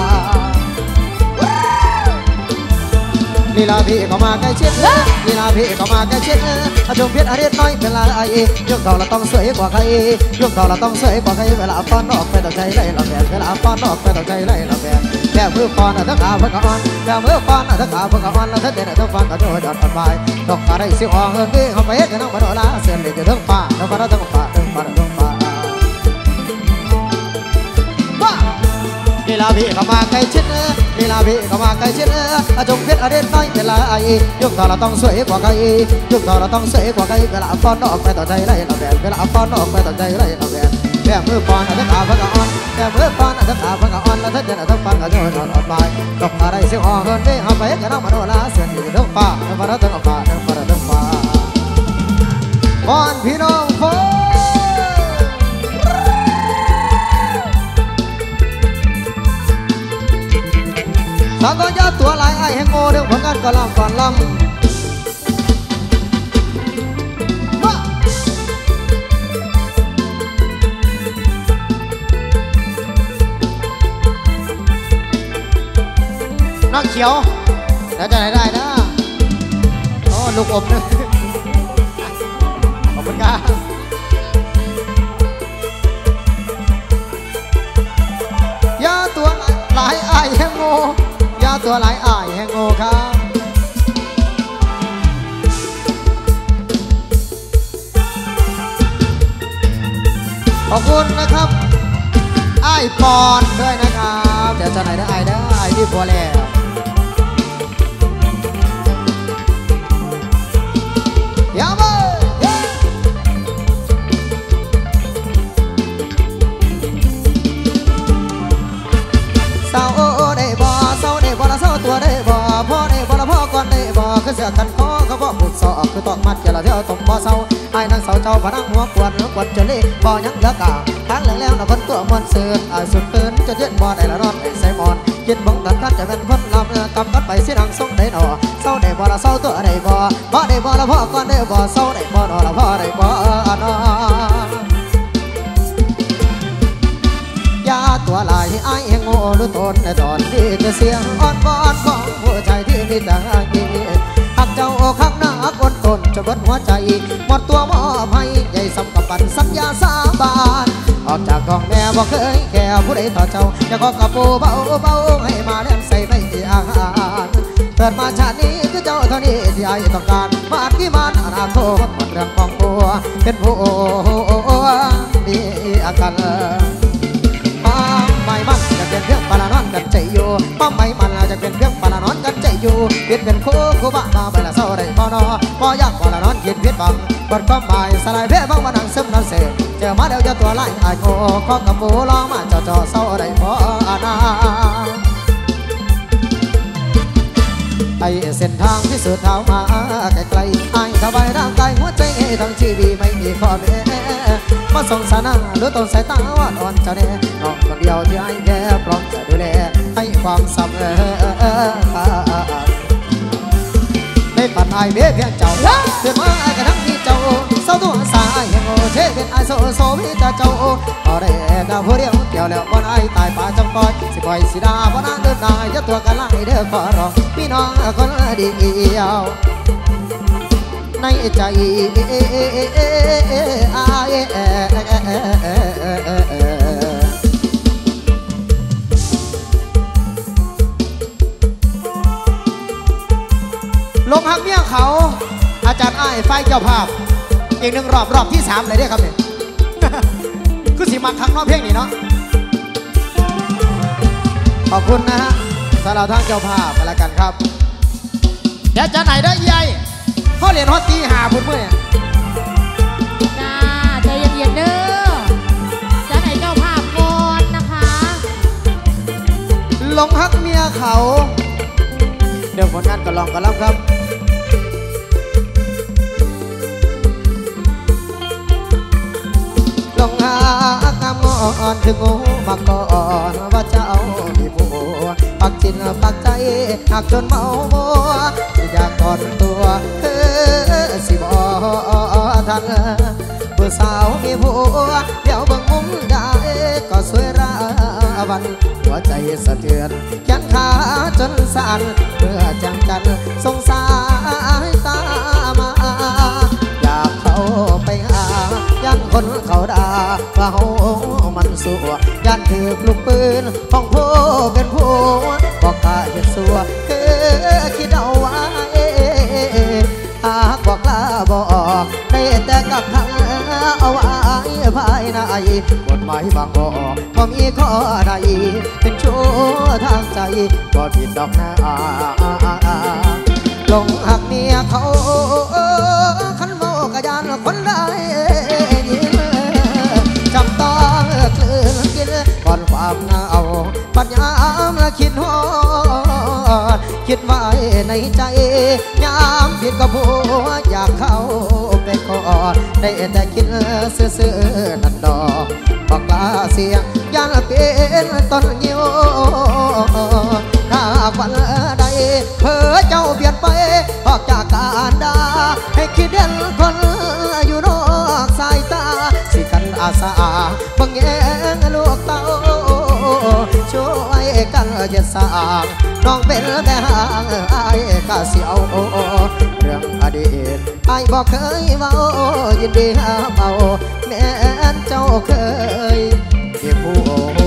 ลีลาพี่ก็มาใกล้ชิดลีลาพี่ก็มาใกล้ชิดอาจงเพียรอาเรียนน้อยเป็นลายยกเราเราต้องสวยกว่าใครยกเราเราต้องสวยกว่าใครเวลาป้อนออกไปต่อใจไล่เราแบนเวลาป้อนออกไปต่อใจไล่เราแบนแค่มือป้อนทั้งขาเพื่ออ่อนแค่มือป้อนทั้งขาเพื่ออ่อนแล้วถ้าเดินทั้งฟันก็โดนดอดไปตกอะไรสิอ่อนเฮ้ยเขาไปเดินทั้งบนลาเส้นเลยจะทั้งป่าทั้งป่าทั้งป่าทั้งป่าทั้งป่าลีลาพี่ก็มาใกล้ชิดลีลาพี่ก็มาใกล้ชิดอาจงเพชรอเด่นน้อยเป็นลายยุคเราเราต้องสวยกว่าใครยุคเราเราต้องสวยกว่าใครเวลาป้อนออกไปต่อใจไล่เราแบนเวลาป้อนออกไปต่อใจไล่เราแบนแค่มือป้อนทั้งขาเพื่ออ่อนแค่มือป้อนทั้งขาเพื่ออ่อนแล้วถ้าเดินทั้งฟันก็โดนอ่อนไปตกอะไรสิอ่อนเฮ้ยเขาไปกันน้องมาโดนละเส้นอยู่ทั้งป่าทั้งป่าทั้งป่าทั้งป่าทั้งป่าป้อนพี่น้องฟ้สาวก็ยอดตัวลายไอ้แหงโง่เรื่องผลงานก็ลำก่อนลำน้องเขียวแล้วจะไหนได้นะโอ้ลูกอมนะขอบคุณครับยอดตัวลายไอ้แหงโง่ยาตัวหลายอ้ายแห่งโง่ครับขอบคุณนะครับอ้ายปอนด้วยนะครับเดี๋ยวจะไหนได้อ้ายได้อ้ายที่บัวแล้วยาวเลยเศร้าได้บ่เศร้าได้บ่ละเศร้าตัวได้บ่พ่อได้บ่ละพ่อก่อนได้บ่คือเสือกันคอเขาบ่บุกศอกคือตอกมัดเจริญเที่ยวตรงบ่เศร้าไอ้นั่งเศร้าเจ้าพนังหัวปวดหัวปวดจนเละบ่ยังเหลือกาทางเหลืองแล้วนะคนตัวมวนเสือไอ้สุดตื่นจะเย็นบ่ได้ละนอนไอ้ใส่มอนคิดบังตันทัดจะเป็นพ้นลำกำกัดไปเสียดังส่งได้หนอเศร้าได้บ่ละเศร้าตัวได้บ่พ่อได้บ่ละพ่อก่อนได้บ่เศร้าได้บ่นอละพ่อได้บ่นอยาตัวลายไอ้แหงโง่รู้ตนในตอนที่จะเสียงอ่อนบอนของหัวใจที่มีแต่กีหักเจ้าอกหักหน้าคนตนจะเบิดหัวใจหมดตัวมอบให้ใหญ่สำกับปันสัญญาสาบานออกจากกองแม่บอกเคยแค่ผู้ใดต่อเจ้าจะขอกระปูเบาเบาให้มาเล่นใส่ไม่อาหารเกิดมาชาตินี้คือเจ้าเท่านี้ที่ไอ้ต้องการมาที่มันอนาคตหมดเรื่องของตัวเป็นผู้มีอาการไม่มันจะเป็นเรื่องปลาน้อนกันใจอยู่ป้อมไม่มันจะเป็นเรื่องปลาน้อนกันใจอยู่เปลี่ยนเป็นคู่คู่บ้ามาไปละเศร้าได้พอนอพอยากปลาน้อนกินเพี้ยนบังบดความหมายสลายเพ่บังมานั่งซึมนั่นเสียเจอมาเดี๋ยวจะตัวไล่ไอ้โง่ข้อกับหมูลองมาจ่อจ่อเศร้าได้พอนาไอเส้นทางที่สุดเท้ามาไกลๆไอ้สบายร่างกายหัวใจทั้งชีวิตไม่มีข้อแม้มาส่งสานาหรือต้นสายตาว่าอ่อนเจ้าแน่น้องคนเดียวที่ไอ้แค่พร้อมจะดูแลให้ความสำเร็จในปัดไอเบี้ยเพียงเจ้าเพื่อนว่าไอ้กระทั้งที่เจ้าเศร้าตัวสายยังโอเชเป็นไอโซโซวิตาเจ้าต่อได้กับผู้เดียวเกี่ยวแล้วบนไอตายป่าจำปอยสิปล่อยสิดาบนนั้นเดินนายจะตัวกันไล่เด้อขอร้องพี่น้องคนเดียวในใจอลงหักเมียเขาอาจารย์อ้ายไฟเจ้าภาพอีกหนึ่งรอบรอบที่สามเลยเด้อครับเนี่ย คือสิมาครั้งน้องเพลงนี้เนาะขอบคุณนะฮะสำหรับท่านเจ้าภาพมาแล้วกันครับเดี๋ยวจะไหนได้ยัยเขาเรียนฮอตตีหาพุ่นเมื่อเนี่ยจ้าใจเย็นๆเด้อจะไหนเจ้าภาพก่อนนะคะลงฮักเมียเขาเดี๋ยวผลงานก็ลองกันแล้วครับลงฮักงามงอนถึงงูมาก่อนว่าเจ้ามีผัวปักจินปักใจหักจนเมาบัวอยากกอดตัวคือสิบอทันผู้สาวมีผัวเดี๋ยวบังมุมได้ก็สวยราวันหัวใจสะเทือนแขนขาจนสั่นเมื่อจังกันสงสารตามาอยากเข้าไปหายันคนเขาด่าว่าเฮามันสัวยันถือลูกปืนห้องผู้เป็นผัวบอกกล้าเห็นสัวคือคิดเอาไว้หากบอกลาบอกได้แต่กับทางเอาไว้ภายในกฎหมายบางข้อพอมีข้อใดเป็นชั่วทางใจก็ผิดดอกนาลงหักเมียเขาขันโมกยานคนได้ยินจำต้องกลืนกินก่อนความหนาวปัญญามคิดหัวคิดไว้ในใจยามผิดกับผัวอยากเข้าไปกอดได้แต่คิดซื่อๆนั่นดอกบอกลาเสียงยันเป็นต้นยิ้วถ้าวันใดเผลอเจ้าเปลี่ยนไปออกจากการด่าให้คิดเด่นคนอยู่นอกสายตาสิกันอาสาบังแยงลูกเต้าช่วยกันเย็ดสางน้องเป็นแม่ห่างไอ้กะเสียวเรื่องอดีตไอ้บอกเคยเมายินดีหาเมาแม่เจ้าเคยเก็บผู้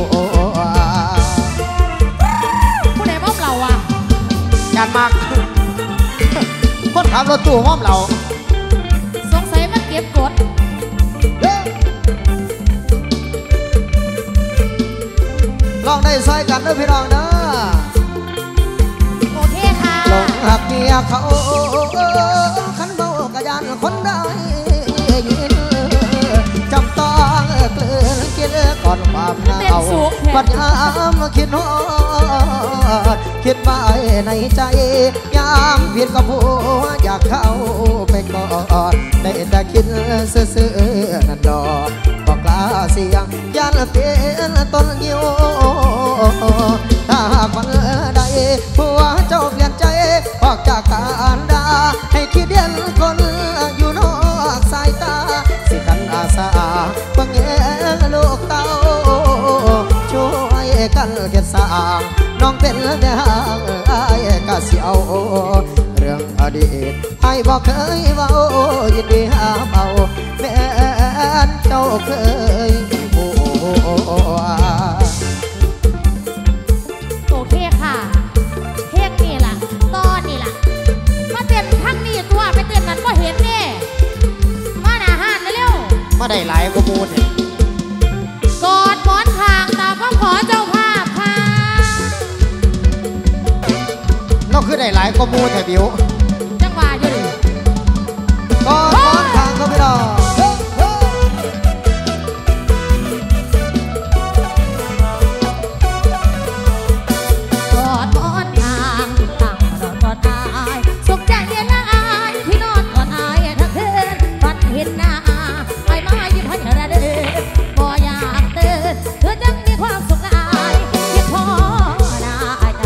ผู้ใดมอบเราอ่ะการมากคนขับรถตู้มอบเราสงสัยมันเก็บกดลองได้ซอยกันนะพี่น้องนะโอเคค่ะลงหักเมียเขาขันเบากระยานคนได้ยินจำต้องกลืนกินก่อนความหนาวปัญญามคิดฮอดคิดไว้ในใจยามผิดกับผัวอยากเข้าไปกอดได้แต่คิดซื่อๆนั่นดอกบอกลาเสียงยันเป็นต้นยิ้วถ้าวันใดผัวเจ้าเปลี่ยนใจออกจากการด่าให้คิดเด่นคนอยู่นอกสายตาสิกันอาสาบังแยงลูกเต้าช่วยกันเก็บสางน้องเป็นแม่ห่างไอ้กะเสียวเรื่องอดีตไอ้บอกเคยเมายินดีหาเบาแม่เจ้าเคยผัวโอเคค่ะเพลงนี่ล่ะตอนนี่ล่ะมาเต้นทั้งนี้ตัวไปเต้นนั้นก็เห็นเนี่ยมาหน้าห้านเร็วมาได้หลายกมูลกอดหมอนข้างตาก็ขอเจ้าภาพค่ะนอกคือได้หลายกมูลแต่บิวจังหวะอยู่ดิกอดหมอนข้างก็ไม่รอกอดหมอนข้างตั้งรอดกอดอายสุขใจเย็นละอายที่นอนกอดอายทั้งคืนฝันเห็นหน้าไอ้มายิ้มให้ระเดินบ่อยากเตือนเธอจังมีความสุขอายคิดพอหน้า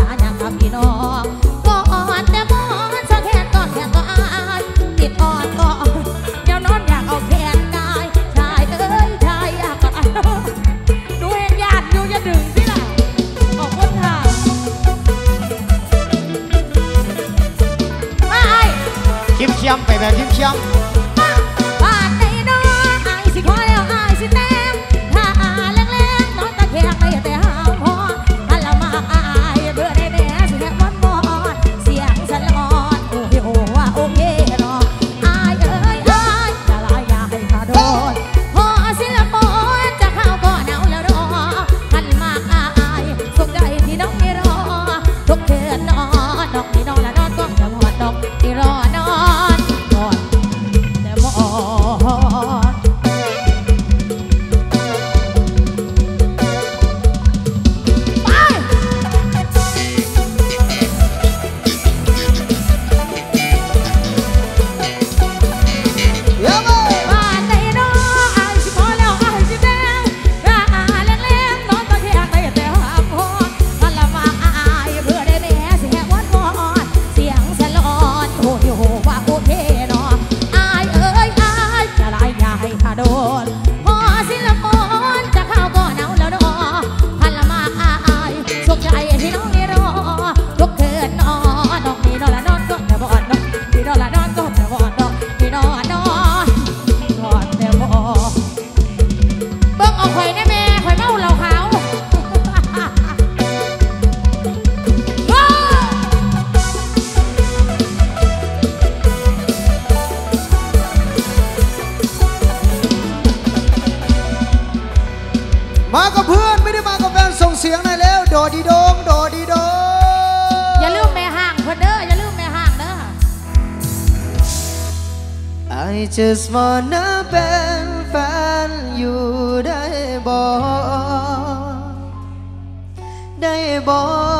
ชิมเชียมไปแบบชิมเชียมบ้านในน้องอายสิขอแล้วอายสิแต้มถ้าอาแรงๆน้องตะแคงได้แต่ห้ามพออันละมากอายเบื่อได้แน่สิแค่วันมอนเสียงฉันอ่อนโอ้ยโอ้ว่าโอเครออายเอ้ยอายจะลายยาให้ขาโดนพอศิลปนจะเข้าก็หนาวแล้วรอหันมากอายสุขใจที่น้องไม่รอทุกคืนนอนน้องนี่นอนและนอนก็จะหอดน้องที่รอนอนกอดแต่มอนมากับเพื่อนไม่ได้มากับแฟนส่งเสียงหน่อยแล้วโดดีโดงโดดีโดงอย่าลืมแม่ห่างเพื่อนเด้ออย่าลืมแม่ห่างเด้อ I just wanna เป็นแฟนอยู่ได้บ่ได้บ่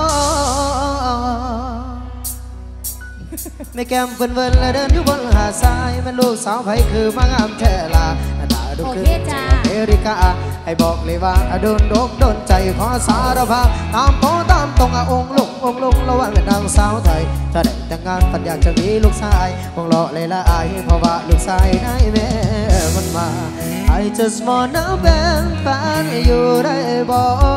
ไม่แก้มเฟินเฟินและเดินอยู่บนหาดทรายมันลูกสาวไผคือมางามแท้ลาตาดูคืออเมริกาให้บอกเลยว่าโดนดกโดนใจขอสารภาพตามโตตามตรงองค์ลุงองค์ลุงระหว่างเป็นนางสาวไทยถ้าได้แต่งงานปัญญาจะมีลูกชายคงรอเลยละอายเพราะว่าลูกชายได้แม่มันมา I just wanna เป็นแฟนอยู่ได้บ่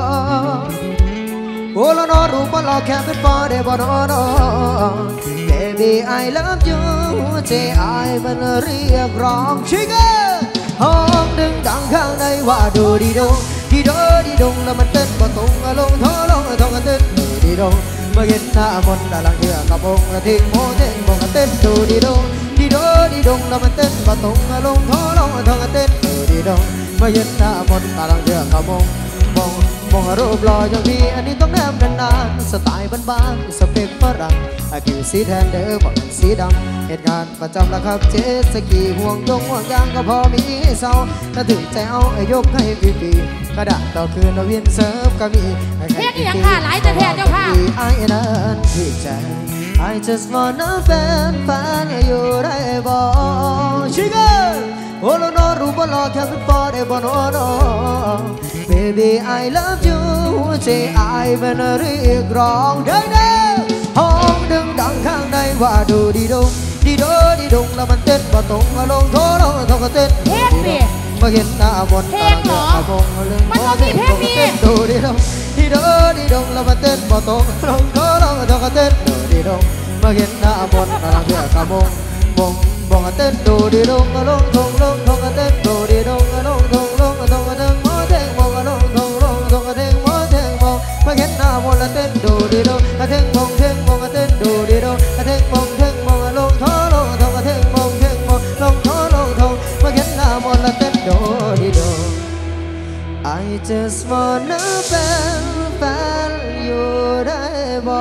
โอ้ละนอรูปหล่อแค่เป็นพอได้บ่นอนอ Baby I love you ใจอายมันเรียกร้องชิคกี้ห้องดึงดังข้างในว่าดูดีดงดีโดดีดงแล้วมันเต้นบ่ตรงลงท้อลงท้องกันเต้นดูดีดงเมื่อเห็นหน้ามนต์ด้านหลังเถื่อกระพงกระทิ้งโมเต้นบ่กันเต้นดูดีดงดีโดดีดงแล้วมันเต้นบ่ตรงลงท้อลงท้องกันเต้นดูดีดงเมื่อเห็นหน้ามนต์ด้านหลังเถื่อกระพงมองมองรูปหล่ออย่างพี่อันนี้ต้องแนบนานๆสไตล์บ้านๆสเปคฝรั่งอาคิวสีแทนเด้อบอกเป็นสีดำเหตุงานประจำละครับเจสกีห่วงยงห่วงยางก็พอมีเศร้าถ้าถึงใจเอาไอ้ยกให้ฟรีๆกระดาษต่อคืนเราเวียนเซิร์ฟก็มีเฮ็ดอย่างค่ะหลายจะแทนเจ้าค่ะไอ้นั้นที่ใจ I just wanna เป็นแฟนอยู่ได้บ่ชิคกี้โอ้ละนอรูปหล่อแค่เป็นพอได้บ่นอน Baby I love you ใจอายมันเรียกร้องเด้อเด้อห้องดึงดังข้างในว่าดูดีดงดีโดดีดงแล้วมันเต้นบ่ตรงลงโถลงท้องก็เต้นเฮ็ดดิมาเห็นหน้ามนต์ตาเดือดกระพงเรื่องมันต้องมีเพลงนี้ดูดีดงดีโดดีดงแล้วมันเต้นบ่ตรงลงโถลงท้องก็เต้นดูดีดงมาเห็นหน้ามนต์ตาเดือดกระพงบงบงเต้นดูดีดงลงทงลงทงเต้นดูดีดงลงทงลงทงเต้นโมเต้งโมลงทงลงทงเต้งโมเต้งโมมาเห็นหน้ามนต์เต้นดูดีดงเต้งมงเต้งมงเต้นดูดีดงเต้งมงเต้งมงลงทงลงทงเต้งมงเต้งมงลงทงลงทงมาเห็นหน้ามนต์เต้นดูดีดง I just wanna เป็นแฟนอยู่ได้บ่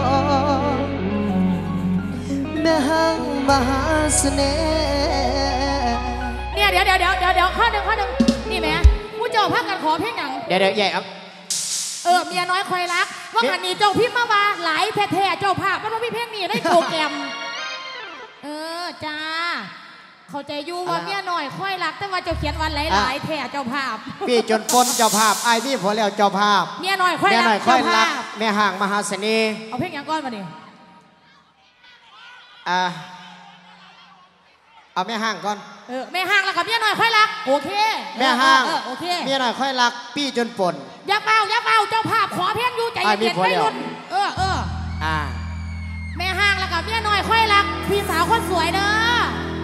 แม่ห้างมหาเสน่ห์เนี่ยเดี๋ยวเดี๋ยวเดี๋ยวเดี๋ยวเดี๋ยวข้อหนึ่งข้อหนึ่งนี่แม่ผู้เจ้าพักกันขอเพลงหนังเดี๋ยวเดี๋ยวใหญ่ครับเออเมียน้อยคอยรักว่าคันนี้เจ้าพิมพ์มาว่าหลายแท้ๆเจ้าภาพมันว่าพี่เพลงนี้ได้โปรแกรมเออจ้าเข้าใจอยู่ว่าเมียน้อยคอยรักแต่ว่าเจ้าเขียนวันหลายๆแท้เจ้าภาพพี่จนปนเจ้าภาพไอ้พี่พอแล้วเจ้าภาพเมียน้อยคอยรักเจ้าภาพแม่ห่างมหาเสน่ห์เอาเพลงยังก้อนมาดิอ่าเอาแม่ห้างก่อนเออแม่ห้างแล้วกับเมียน้อยค่อยรักโอเคแม่ห้างโอเคเมียน้อยค่อยรักปี้จนปนอย่าเฝ้าอย่าเฝ้าเจ้าภาพขอเพลงอยู่ใจเย็นไม่หยุดเออเอออ่าแม่ห้างแล้วกับเมียน้อยค่อยรักพี่สาวคนสวยเด้อ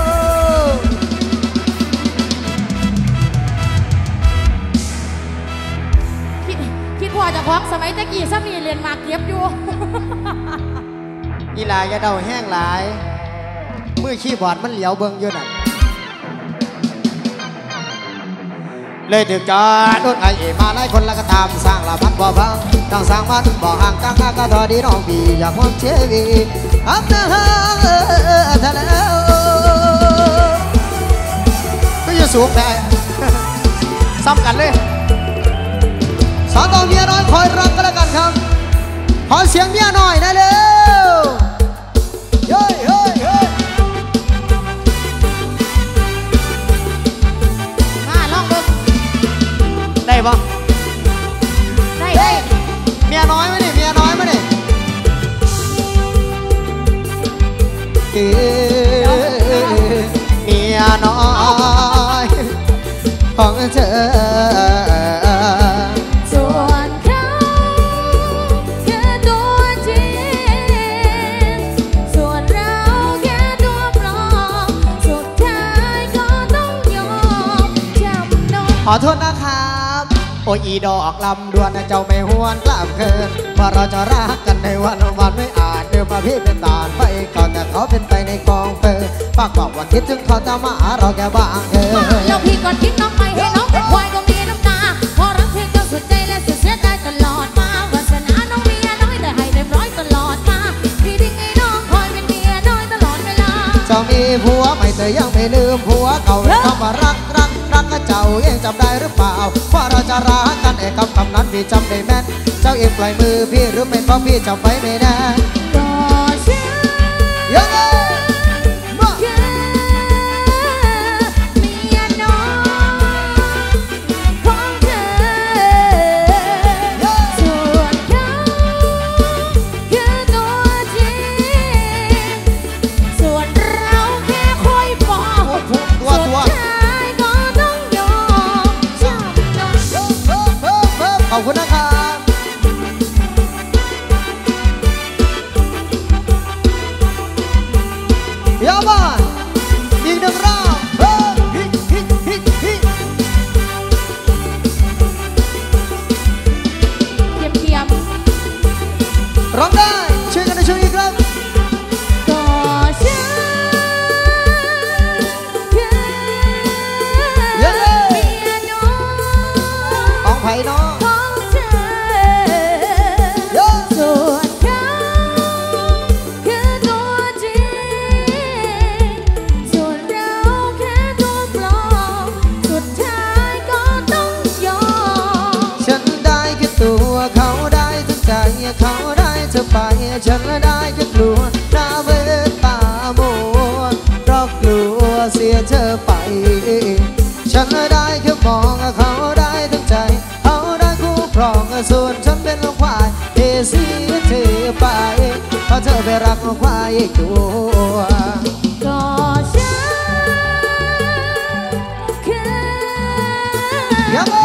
คิดคิดว่าเจะคล้าของสมัยตะกี้ซ้ำนี่เรียนหมากเก็บอยู่อีหลายอย่าเดาแห้งหลายมือขี้บอดมันเหลียวเบิ่งอยู่นั่นเลยถึกจอดรถไอเอมาไล่คนละก็ตามสร้างละพันบ่พังต้องสร้างมันบ่ห่างตั้งก็ทอดีน้องบีอยากความเชวีอับนะฮะทะเลก็อยู่สูงได้ซ้ำกันเลยสาวต้องเมียน้อยคอยรักกันแล้วกันครับขอเสียงเมียหน่อยนะเร็วเฮ้ยเฮ้ยเฮ้ยมาลองดูได้ปะได้ได้เมียน้อยไหมนี่เมียน้อยไหมนี่เอ้ยเมียน้อยของเธอส่วนเขาแค่ตัวจริงส่วนเราแค่ตัวปลอมสุดท้ายก็ต้องยอมจำนนขอโทษนะครับโอ้ยอีดอกลำดวนเจ้าไม่หวนกล้ามเกินว่าเราจะรักกันในวันวันไม่อาจเดินมาพี่เป็นตาลไปก่อนแต่เขาเป็นไปในกองเปิดปากบอกว่าคิดถึงเขาจะมาหาเราแค่บ้างเออแล้วพี่ก่อนทิ้งน้องไปให้น้องเป็นควายก็มีน้ำตาพอรักเพียงจนสุดใจและสุดเสียใจตลอดมาวาสนาน้องเมียน้อยแต่ให้เรียบร้อยตลอดมาพี่ทิ้งให้น้องคอยเป็นเมียน้อยตลอดเวลาเจ้ามีผัวไม่แต่ยังไม่ลืมผัวเก่าคำว่ารักรักรักเจ้าเองจำได้หรือเปล่าว่าเราจะรักกันเอกคำคำนั้นพี่จำได้แม่นเจ้าเองปล่อยมือพี่หรือเป็นเพราะพี่จำไว้ไม่แน่ก็ฉันยังไงขอบคุณนะครับยาบ้านอีกหนึ่งรอบเฮ้ยฮิฮิฮิฮิเทียมเทียมร้องได้ช่วยกันในช่วงนี้ครับก็ฉันคือเมียน้อยของไผ่น้องตัวเขาได้ทั้งใจเขาได้เธอไปฉันได้แค่กลัวหน้าเวตาโมนเพราะกลัวเสียเธอไปฉันได้แค่มองเขาได้ทั้งใจเขาได้คู่ครองส่วนฉันเป็นลูกควายเทเสียเธอไปเพราะเธอไปรักลูกควายอีกตัวก็ฉันคือยังไง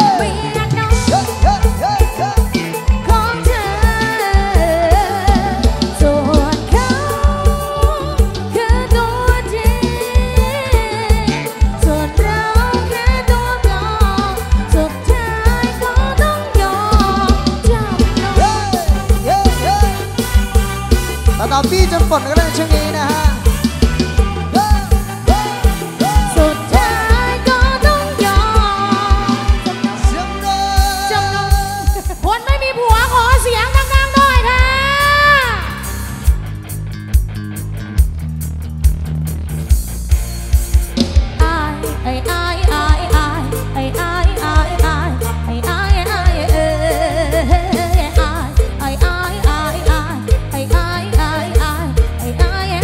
ตอนพี่จนฝนก็ได้ช่วงนี้นะฮะสุดท้ายก็ต้องยอมจำนนคนไม่มีผัวขอเสียงดังๆด้วยค่ะไอ้ไอ้ไอ้ไอ้ไอ้ไอ้ไอ้ไอ้ไอ้ไอ้ไอ้ไอ้เออไอ้ไอ้ไอ้ไอ้ไอ้ไอ้ไอ้ไอ้ไอ้ไอ้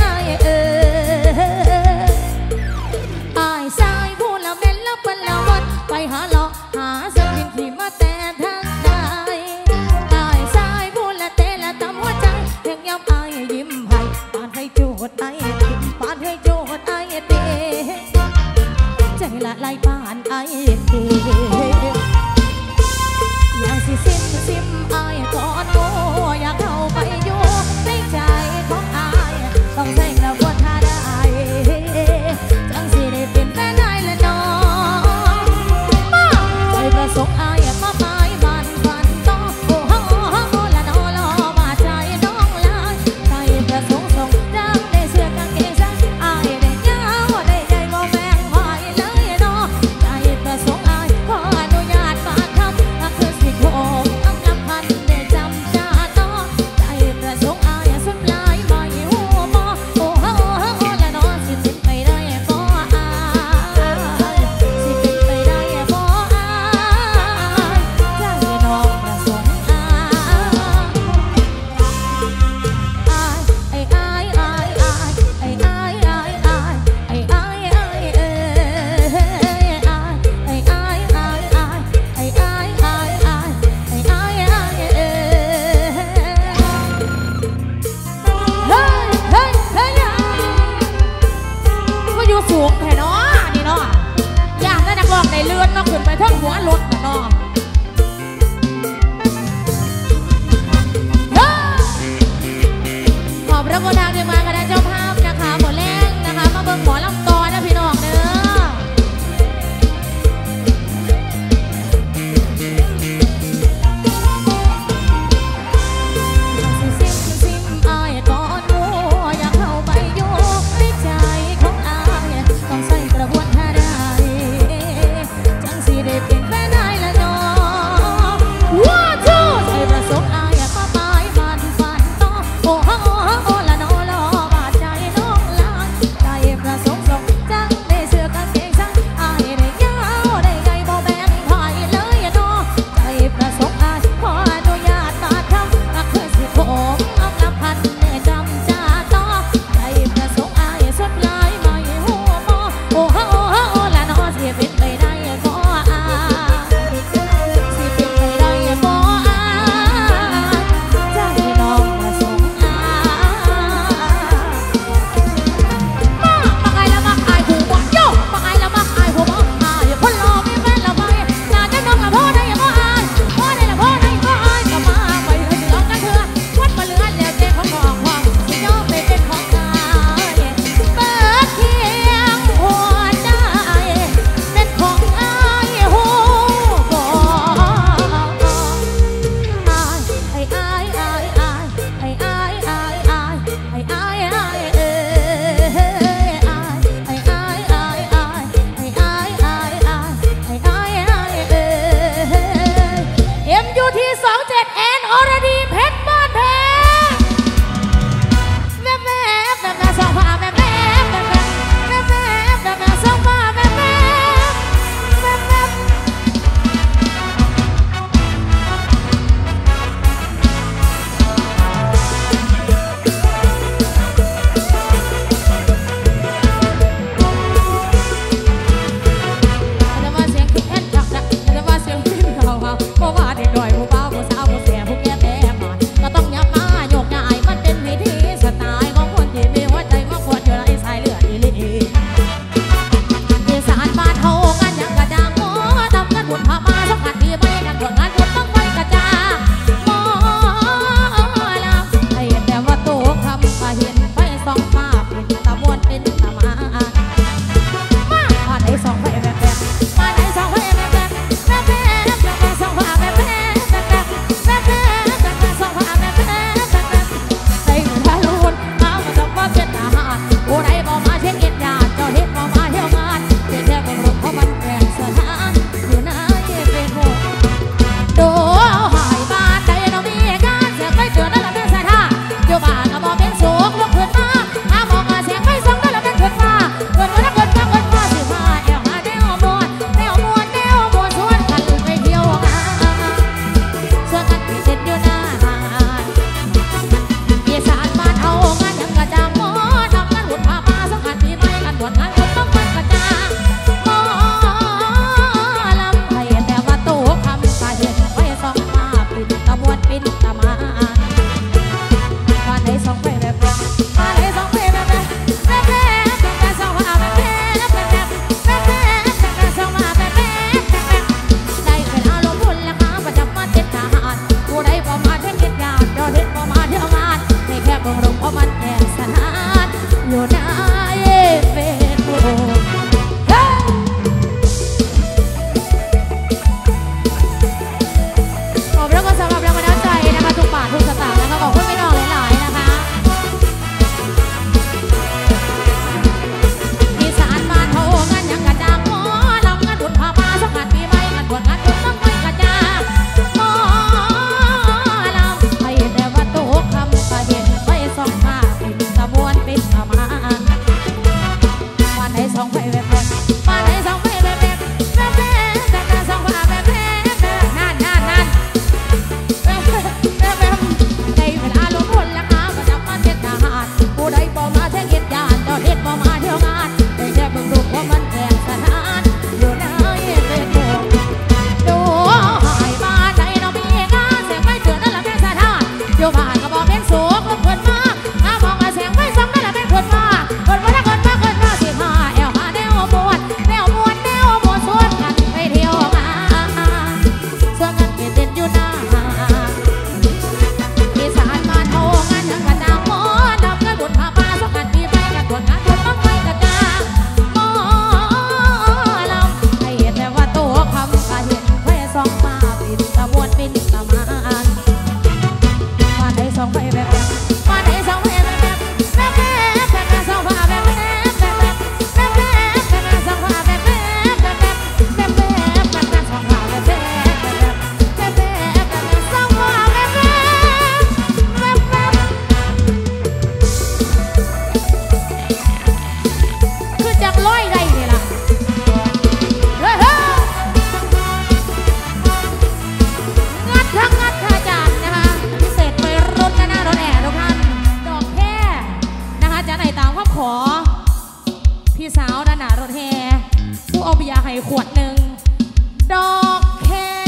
ให้ขวดหนึ่งดอกแค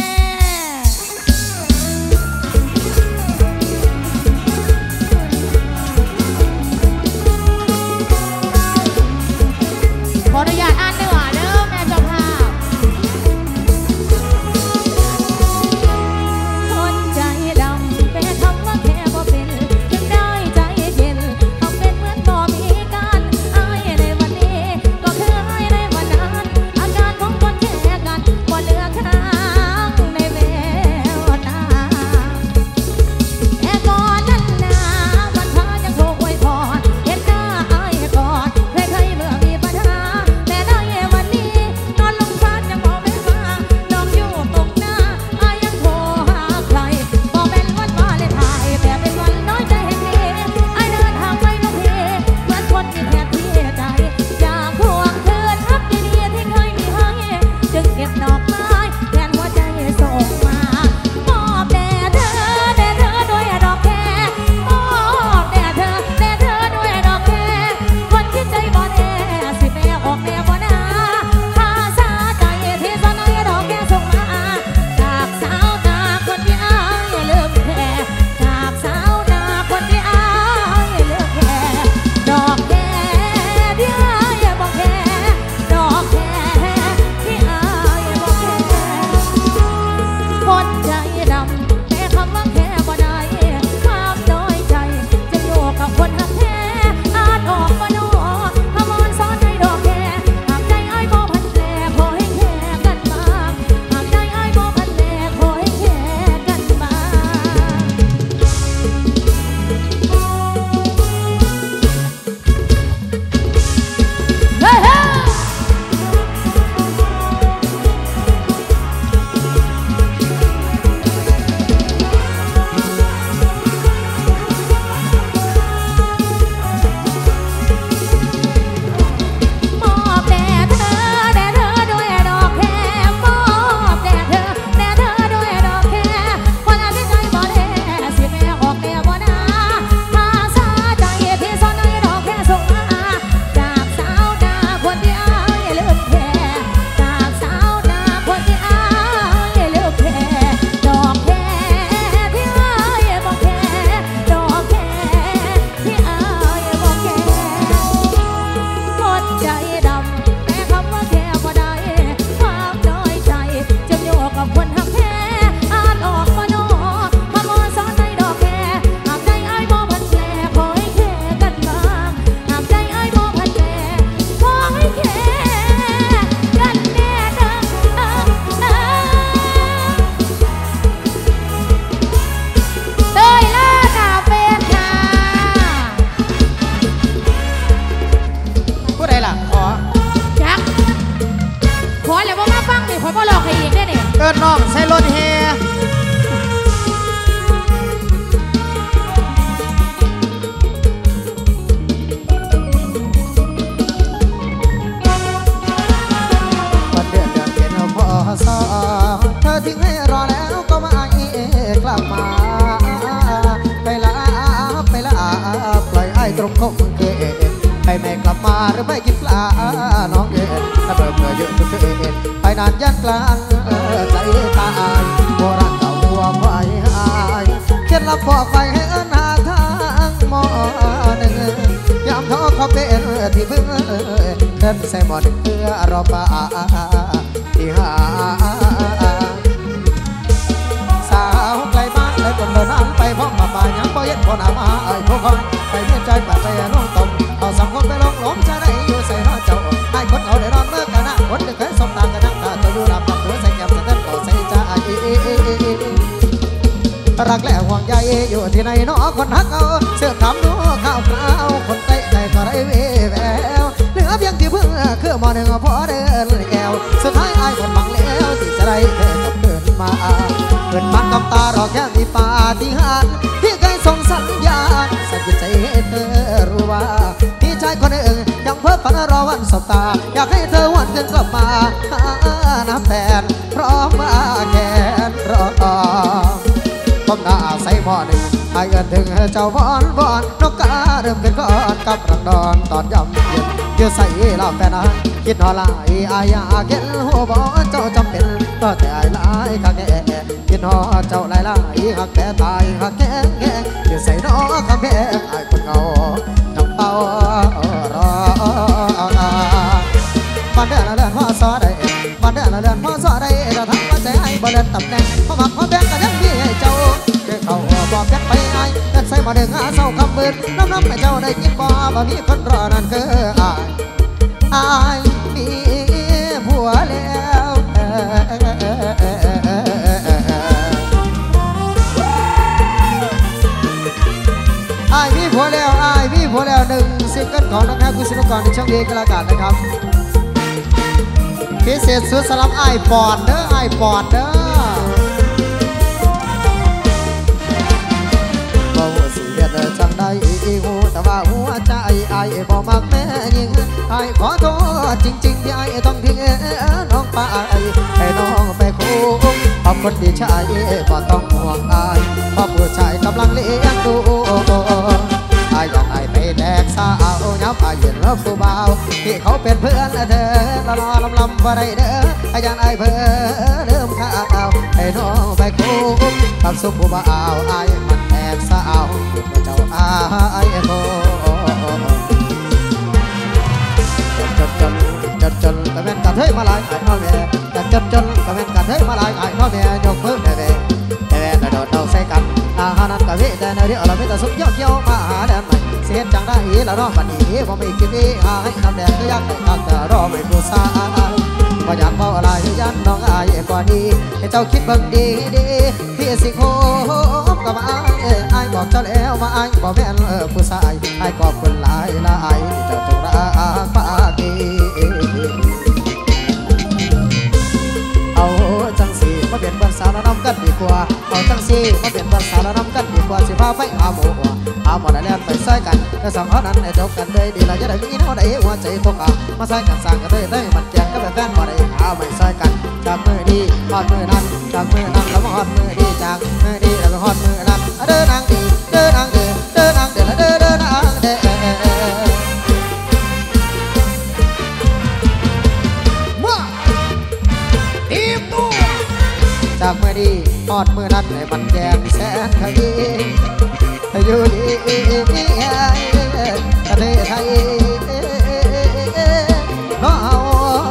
ขออนุญาตอ่านเนื้อเด้อแม่เจ้าภาพคนใจดำแต่คำว่าแค่บ่เป็นถึงได้ใจเย็นต้องเป็นเหมือนบ่มีกันอายในวันนี้ก็คืออายในวันนั้นอาการของคนแค่กันบ่เหลือค้างในแววตาแต่ก่อนนั้นนะวันพายังโทรอวยพรเห็นหน้าอายก่อนใครๆเมื่อมีปัญหาแต่ได้วันนี้นอนลงฟ้ายังมองไม่มาน้องอยู่ตรงหน้าอายยังโทรหาใครบอกเป็นวันวาเลนไทน์แต่เป็นวันน้อยใจแห่งนี้อายเดินทางไปทุกทีเหมือนคนมีแผนที่ใจอยากทวงคืนรักดีๆที่เคยมีให้จึงเก็บดอกไม้แทนหัวใจส่งมามอบแด่เธอแด่เธอด้วยดอกแคมอบแด่เธอแด่เธอด้วยดอกแคคนที่ใจบ่แน่สิแม่ออกแน่บ่นาภาษาใจที่สนอยดอกแคส่งมาจากสาวนาคนที่อายลืมแค่จากสาวนาคนที่อายลืมแค่ดอกแคที่อายบอกแค่ดอกแคที่อายบอกแค่คนใจดำแต่คำว่าแค่บ่ได้ความน้อยใจจะอยู่กับคนหักแท้อาจออกมาโนขมอนซ้อนในดอกแคหากใจอ้ายบ่พันแปลขอให้แค่กันมาหากใจอ้ายบ่พันแปลขอให้แค่กันมาเฮ้ยเฮ้ยมอบแด่เธอแด่เธอด้วยดอกแคมอบแด่เธอแด่เธอด้วยดอกแคคนที่ใจบ่แน่สิแม่ออกแน่บ่นาภาษาใจที่ซ่อนในดอกแคส่งมาจากสาวนาคนที่อายลืมแค่จากสาวนาคนที่อายลืมแค่ดอกแคที่อายบอกแค่ดอกแคที่อายบอกแค่คนใจดำแต่คำว่าแค่บ่ได้ความน้อยใจจะอยู่กับคนหักแท้อาจออกมาโนขโมยซ้อนในดอกแคหากใจอ้ายบ่พันแปลขอให้แค่กันบ้างหากใจอ้ายบ่พันแปลขอให้แค่กันแน่เด้อเออเออเต้ยล่าหน้าเป็นค่ะผู้ใดล่ะขอจักขอแล้วบ่มาฟังนี่ขอบ่หลอกให้อีกได้นี่เอิ้นน้องใส่รถแห่วันเดือนเดือนเพ็ญพศเธอทิ้งให้รอแล้วก็ไม่กลับมาไปลาไปลาปล่อยไอ้ตรงคงเกตไปไม่กลับมาหรือไม่กินปลาน้องเอ๋ถ้าเบื่อเบื่อเยอะทุกเอ๋ไปนานยันกลางใจตายโบราณเก่าหัวควายหายเคล็ดลับบอกไปให้เอิ้นหาทางหมอหนึ่งยามท้อเขาเป็นที่พึ่งเดินใส่หมอหนึ่งเพื่อรอป่าที่หาสาวไกลบ้านเลยคนเดินน้ำไปพร้อมมาป่ายังบ่เย็นพอหนามาไอ้พวกคอยไปเมียใจป่าไปน้องตมเอาสังคมไปลงหลงจะได้อยู่ใส่หน้าเจ้าให้คนเอาได้นอนเมื่อกันนะคนจะเคยสมตางกันนั่งตาตัวอยู่รับกับตัวใส่แก้มใส่เต้นก็ใส่ใจรักและห่วงใยอยู่ที่ไหนน้อคนฮักเอาเสื้อขาวดูข้าวคราวคนใต้ใจก็ได้เวแววเหลือเพียงที่เพิ่งคือมอหนึ่งพอเดินแอวสุดท้ายไอ้คนบังแล้วที่จะได้เธอกับเดินมาเกิดมันกับตารอแค่มีปาฏิหาริย์ที่เคยส่งสัญญาณสักใจให้เธอรู้ว่าพี่ชายคนหนึ่งยังเพ้อฝันรอวันสบตาอยากให้เธอวันเกินกลับมาหาน้ำแทนพร้อมมาแกนรอก้มหน้าใส่หม้อหนึ่งไอ้เอินถึงเจ้าวอนวอนนกกาเริ่มเป็นก้อนกับรังดอนตอนยำเย็นเยอะใส่ลาแฟนนั้นคิดหอลายอายอยากเห็นหัวบอเจ้าจำเป็นก็แต่ไอ้ลายข้าแก่คิดหอเจ้าลายลายหักแก่ตายหักแก่แก่เยอะใส่น้อคำแพงไอ้คนเงาน้ำเต้ารอมันเดินเดินพ่อซอได้มันเดินเดินพ่อซอได้เราทั้งว่าใจไอ้บ่เดินตำแหน่งเพราะหมักเพราะแบงกันยังมีให้เจ้าเจ้าเขาบอกแบงไปไงเดินใส่มาเดินหาเศร้าคำมืดน้ำน้ำให้เจ้าได้กินบ่บ่มีคนรอนั่นคืออายอายมีผัวแล้วอายมีผัวแล้วอายมีผัวแล้วหนึ่งซิงเกิลของน้องแฮกกุศลกรในช่องนี้ก็แล้วกันนะครับพิเศษสุดสำหรับไอ้ปอดเด้อไอ้ปอดเด้อบ่ว่าสิเฮ็ดจังใดหูแต่ว่าหัวใจไอ้บ่มักแม่ยิงไอ้ขอโทษจริงๆที่ไอ้ต้องทิ้งน้องไปให้น้องไปคู่ขอบคนที่ชายบ่ต้องห่วงไอ้เพราะผู้ชายกำลังเลี้ยงดูไอ้อยากไอ้ไปแดกสาวยับไอ้เห็นแล้วผู้บ่าวที่เขาเป็นเพื่อนเธอละลอลำลำบ่ได้เด้อไอ้อยากไอ้เพื่อเริ่มข้าวให้น้องไปคู่กับสุขผู้บ่าวไอ้มันแอบสาวเจ้าไอ้โตจนจนจนจนก็เป็นกระเทยมาลายไอ้พ่อแม่จนจนจนก็เป็นกระเทยมาลายไอ้พ่อแม่ยกมือแม่แม่แม่กระโดดเอาใส่กันอาหารนั้นก็วิแต่ในเรื่องเราไม่แต่สุกเยี่ยวเยี่ยวมาหาแดนใหม่เสียจังได้ละน้องบัดนี้ว่าไม่คิดดีหายน้ำแดงก็ยักแต่ตักแต่รอไม่ผู้สาวพออยากเบาอะไรยันน้องอายกว่านี้ให้เจ้าคิดเบิ่งดีดีพี่สิโคกับมาไอ้บอกเจ้าแล้วมาไอ้บอกแม่นผู้ชายไอ้ก็คนหลายหลายเจ้าจงรักปากดีเอาจังสีมาเป็นบ้านสาวแล้วน้ำกันดีกว่าเอาจังสีมาเป็นบ้านสาวแล้วน้ำกันดีกว่าสิพาไปหาหมูหาหมอได้แล้วไปใส่กันแต่สองเขานั้นให้จบกันเลยดีเราจะได้มีน้องได้หัวใจตกอ่ะมาใส่กันสั่งกันเลยได้มันแจกก็แบบแฟนหมอได้หาไม่ใส่กันจากมือดีฮอดมือนั้นจากมือนั้นแล้วมาฮอดมือดีจากมือดีแล้วก็ฮอดมือนั้นเดินนางดีเดินนางเดินเดินนางเดินเดินเดินนางเดินมาตีมตัวจากมือดีฮอดมือนั้นให้มันแจกแสนทวีอยู่ดีประเทศไทยน้องเอา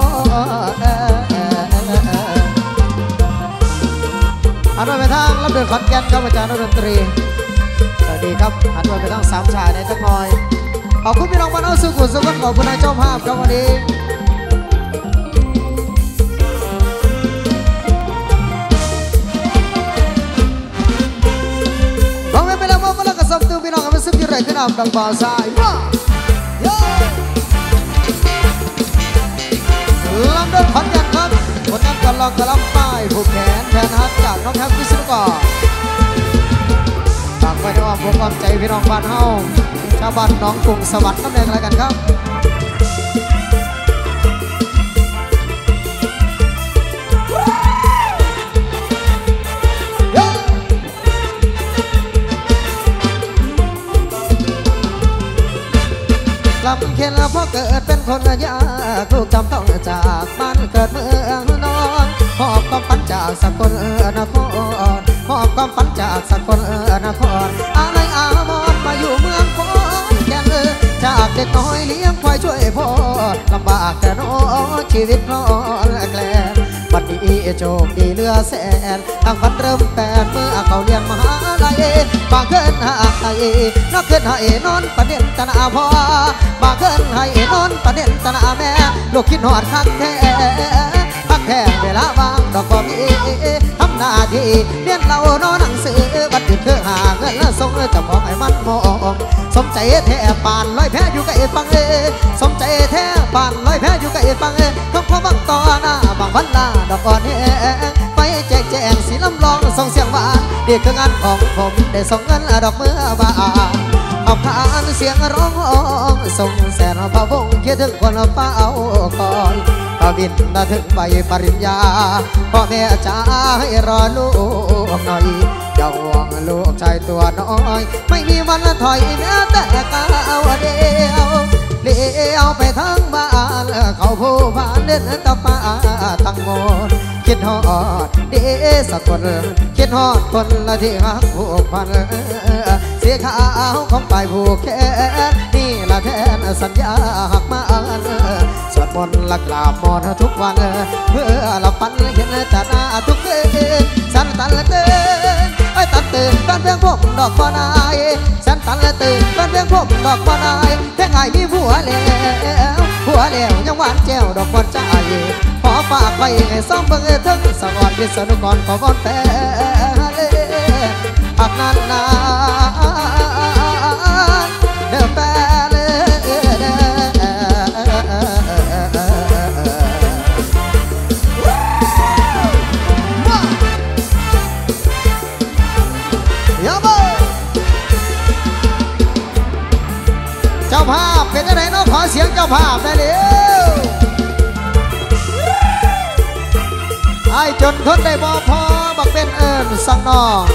หันไปทางรับเดินขอนแก่นครับอาจารย์ดนตรีสวัสดีครับหันไปทางสามชายในจังหน่อยขอบคุณพี่น้องบ้านเอาสุขุมสุขขอบคุณนายเจ้าภาพครับวันนี้สมตูพี่น้องกันเป็นสุดที่ไรขึ้นอับดังบ่าวสายว้าลำเดินขอนแก่นครับคนนั้นก็ลองกระลำป้ายผูกแขนแทนฮัทจากน้องแฮมพิศนุกรฝากไว้ในอ้อมอกอ้อมใจพี่น้องบ้านเฮาชาวบ้านน้องกรุงสวัสดิ์น้ำแดงอะไรกันครับลำเข็นเพราะเกิดเป็นคนยากลูกจำต้องจากบ้านเกิดเมืองนอนหอบความฝันจากสกลนครหอบความฝันจากสกลนครอะไรอามอนมาอยู่เมืองขอนแก่นจากเด็กน้อยเลี้ยงควายช่วยพ่อลำบากแต่น้อชีวิตนอนแกล้งบัดนี้โชคดีเลือแสนทางฝันเริ่มแปดเมื่อเขาเรียนมหาลัยบางเกินหายนักเกินหายนอนประเด็นตนาพ่อบางเกินหายนอนประเด็นตนาแม่ลูกคิดหอดคักแท้คักแท้เวลาว่างดอกก็มีทำหน้าที่เรียนเรานอนหนังสือบัดนี้เธอหาเงินแล้วส่งจะมองให้มันมองสมใจแท้ปานลอยแพ้อยู่กับเอ็ดบังเอสมใจแท้ปานลอยแพ้อยู่กับเอ็ดบังเอคำพบังต่อหน้าบางวันลาดอกอ่อนเอไปแจกแจงสีลำลองส่งเสียงหวานเด็กคืองานของผมได้ส่งเงินดอกเมื่อบานเอาผ่านเสียงร้องส่งแสนพะวงคิดถึงคนเฝ้าคอยก็บินมาถึงใบปริญญาพ่อแม่จ้าให้รอลูกหน่อยอย่าอย่าห่วงลูกชายตัวน้อยไม่มีวันถอยแม้แต่ก้าวเดียวเลี้ยวไปทั้งบ้านเขาผู้บ้านเดินตะป่าทั้งหมดคิดฮอดเดสักคนคิดฮอดคนละที่หักผูกพันเสียขาวของไปผูกแขนนี่ละแทนสัญญาหักมันสวดมนต์ละกราบมอนทุกวันเพื่อเราฝันเห็นแต่หน้าทุกคืนสันตันละเตือนไอ้ตันตื่นเป็นเพียงผมดอกบานายสันตันละตื่นเป็นเพียงผมดอกบานายเพียงไงมีผัวแล้วผัวแล้วยังหวานแจ้วดอกบานใจขอฝากไว้ให้ซ้อมเบิ่งถึงสวรรค์วิศนุกรขอวอนแฟนหักนานนานเด้อแฟนเจ้าภาพเป็นยังไงน้องขอเสียงเจ้าภาพได้เร็วไอ้จนทนได้บ่พอบักเป็นเอิญสังนอง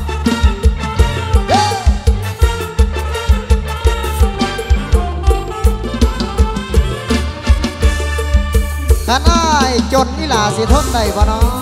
ขันไอ้จนนี่ล่ะสิทนได้บ่น้อ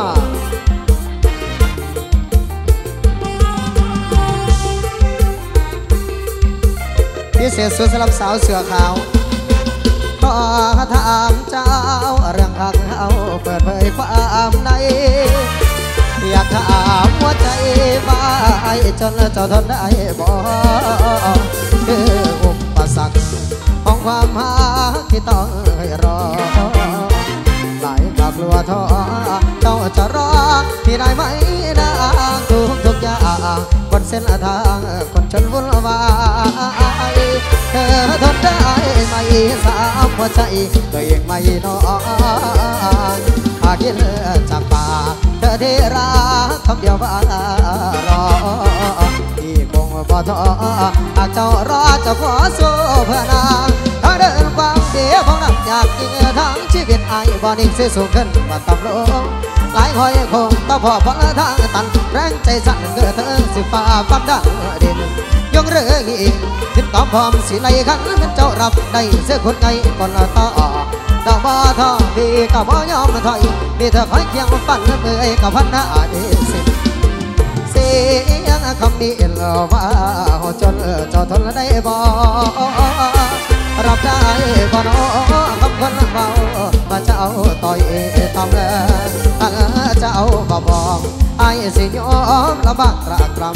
พิเศษสุดสำหรับสาวเสือขาวขอถามเจ้าเรื่องรักเขาเปิดเผยความในอยากถามหัวใจว่าไอ้จนเจ้าทนได้บ่คืออุปสรรคของความหาที่ต้องรอหลายกับกลัวท้อเจ้าจะรอที่ได้ไหมนะทุกทุกอย่างบนเส้นทางคนจนวุ่นวายเธอทนได้ไหมสาวหัวใจตัวเองไม่น้อยหากยินจากปากเธอที่รักคำเดียวว่ารอที่คงบ่ท้อหากเจ้ารอจะขอสู้เพื่อนางถ้าเดินความเดียวของนักอยากกินทั้งชีวิตไอ้บ่นิ่งสิสูงขึ้นมาต่ำลงหลายหอยคงต้องพอพอทางตันแรงใจสั่นเกิดเถิงสิฟ้าฟันดังดินยงเรื่องอีกถึงต้องพร้อมสิไหลขันเป็นเจ้ารับได้เสื้อคนไงก่อนต่อดอกบ่ท้อพี่ก็บ่ยอมถอยมีเธอคอยเคียงฝันเมื่อยกับพันหน้าดีสิเสียงคำนี้เราว่าจนเจ้าทนได้บ่รับได้บ่น้อคำคนเบามาเจ้าต่อยตอมเลยเจ้าบ่บอกไอ้สิยอมละบักตรากรำ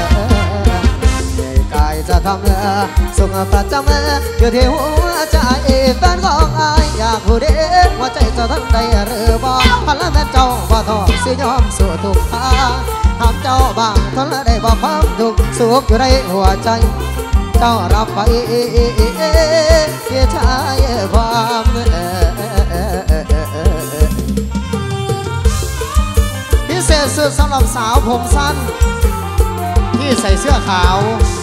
กายจะทำสุขประจำอยู่ที่หัวใจแฟนของไอ้อยากผู้เด็กหัวใจจะทันได้หรือบ่พันละแม่เจ้าบ่ทอสิยอมสู้ทุกทางทำเจ้าบางทนได้บ่ความทุกข์สุขอยู่ในหัวใจเจ้ารับไปเพื่อชายความพิเศษสุดสำหรับสาวผมสั้นที่ใส่เสื้อขาว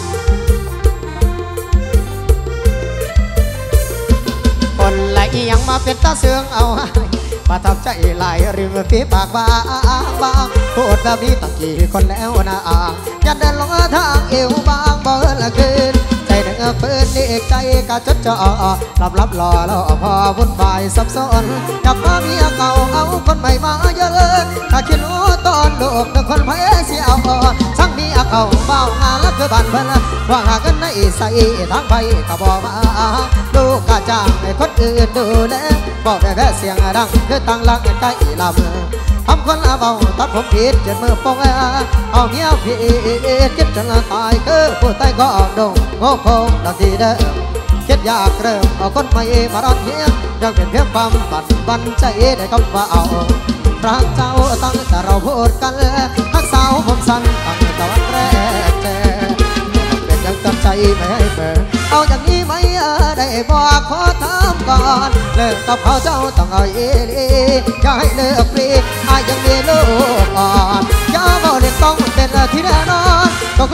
คนไหลยังมาเป็นตาเสืองเอาประทับใจหลายริมฝีปากบางบางพูดแบบนี้ตั้งกี่คนแล้วนะยันเดินลงทางเอวบางบ่ละคืนใจหนึ่งเพื่อนเอกใจกะจดจ่อรับรับรอแล้วพอวุ่นวายซับซ้อนกลับมาเมียเก่าเอาคนใหม่มาเยอะถ้าคิดรู้ตอนโลกหนึ่งคนแพ้เสียเอาทั้งมีอาเขาเบางานและคือบ้านเพื่อนว่าหากันในใส่ทางไปก็บอกมาลูกกะจ้างให้คนอื่นดูแลบอกได้แค่เสียงดังคือตั้งหลักใกล้ลำทำคนละเบาตัดผมผิดจนมือปองเอาเมียผิดคิดจนตายคือผู้ตายก็ดงโง่โคงดังที่เดิมคิดอยากเริ่มเอาคนใหม่มารอดเฮียยังเป็นเพียงความบันบันใจได้คำว่าเอารักเจ้าตั้งแต่เราพูดกันทักสาวผมสั้นตั้งแต่วันแรกเจอเป็นยังตัดใจไม่ให้เปิดเอาอย่างนี้ไหมได้บอกขอถามก่อนเลิกกับเขาเจ้าต้องเอาเอลีอย่าให้เลิกฟรีอายังมีลูกอ่อนอย่าเมาเล่นต้องเป็นที่แน่นอนก็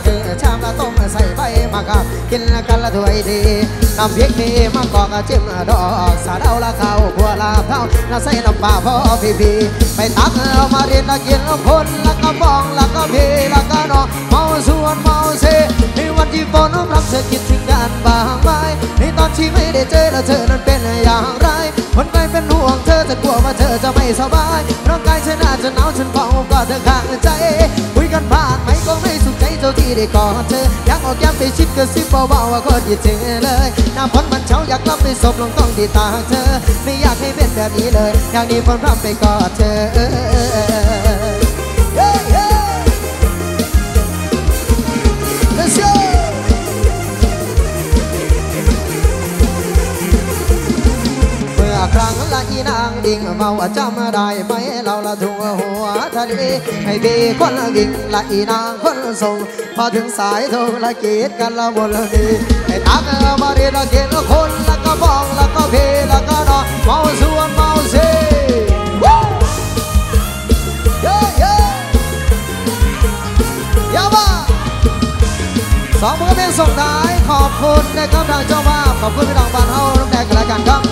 คือชามละต้มใส่ใบมะขามกินกันละถ้วยดีน้ำพริกที่มะกอกจิ้มดอกสาดาวละข้าวขัวลาบเท่าละใส่น้ำปลาพอพี่พี่ไปตักเอามาเรียนละกินละคนละก็บองละก็พี่ละก็นอเมาส่วนเมาเซในวันที่ฝนรับเธอคิดถึงกันบ้างไหมในตอนที่ไม่ได้เจอแล้วเธอนั้นเป็นอย่างไรคนไกลเป็นห่วงเธอจะกลัวว่าเธอจะไม่สบายร่างกายฉันอาจจะหนาวฉันเฝ้าก็เธอข้างใจคุยกันผ่านไหมก็ไม่สุขใจเจ้าที่ได้กอดเธออยากออกแก้มไปชิดกระซิบเบาๆว่าก็คิดถึงเลยหน้าฝนมันเช้าอยากกลับไปสบลงต้องดีตาเธอไม่อยากให้เป็นแบบนี้เลยอยากหนีฝนพร่ำไปกอดเธอครั้งละอีนางดิ่งเมาจำได้ไหมเราละทุ่งหัวทะเลให้บีคนละวิ่งละอีนางคนส่งพอถึงสายทงละกีดกันละบนละดีให้ตักมาเรียนละเกณฑ์ละคนละก็บองละก็เพละก็นอเมาส่วนเมาเซ่เย้เย้ยาบ้าสองมือเป็นส่งท้ายขอบคุณนะครับทางเจ้าบ้าขอบคุณพี่น้องบ้านเฮาน้ำแดงกันละกันครับ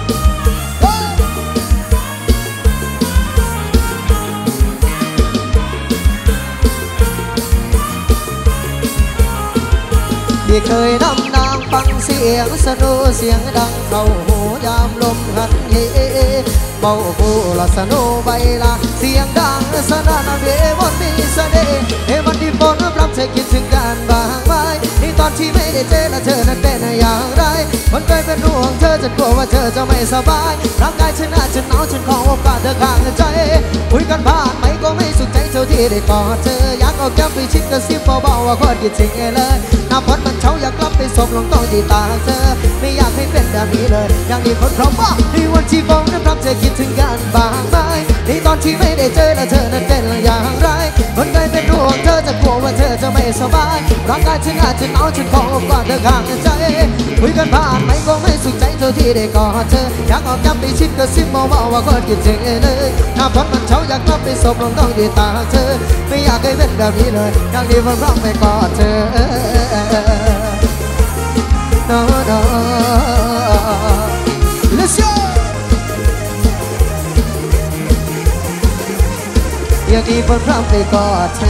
ที่เคยดำนางฟังเสียงสนุเสียงดังเข้าหูยามลมหันเหเบาผู้ละสนุใบลาเสียงดังสนั่นเววันมีเสน่ห์เอวันที่ฝนรับเธอคิดถึงกันบ้างไหมในตอนที่ไม่ได้เจอและเธอนั้นเป็นอย่างไรคนเคยเป็นห่วงเธอจะกลัวว่าเธอจะไม่สบายร่างกายฉันอาจจะหนาวฉันขอโอกาสเธอข้างใจคุยกันผ่านไหมก็ไม่สุขใจเท่าที่ได้กอดเธออยากเอาแก้มไปชิดกระซิบเบาๆว่าก็คิดถึงเลยหน้าฝนมันเช้าอยากกลับไปสบลงต้องดีตาเธอไม่อยากให้เป็นแบบนี้เลยอย่างนี้คนพร้อมว่าในวันที่ฝนรับเธอคิดถึงกันบ้างไหมในตอนที่ไม่ได้เจอแล้วเธอนั้นเป็นอย่างไรคนเคยเป็นห่วงเธอจะกลัวว่าเธอจะไม่สบายร่างกายฉันอาจจะหนาวฉันขอโอกาสเธอข้างใจคุยกันผ่านไหมก็ไม่สุขใจเท่าที่ได้กอดเธออยากเอาแก้มไปชิดกระซิบเบาๆว่าก็คิดถึงเลยหน้าฝนมันเช้าอยากกลับไปสบลงต้องดีตาเธอไม่อยากให้เป็นแบบนี้เลยอย่างนี้มันร้องไปกอดเธอNo, no. Let's go. อย่างนี้ฝนพร่ำไปกอดเธ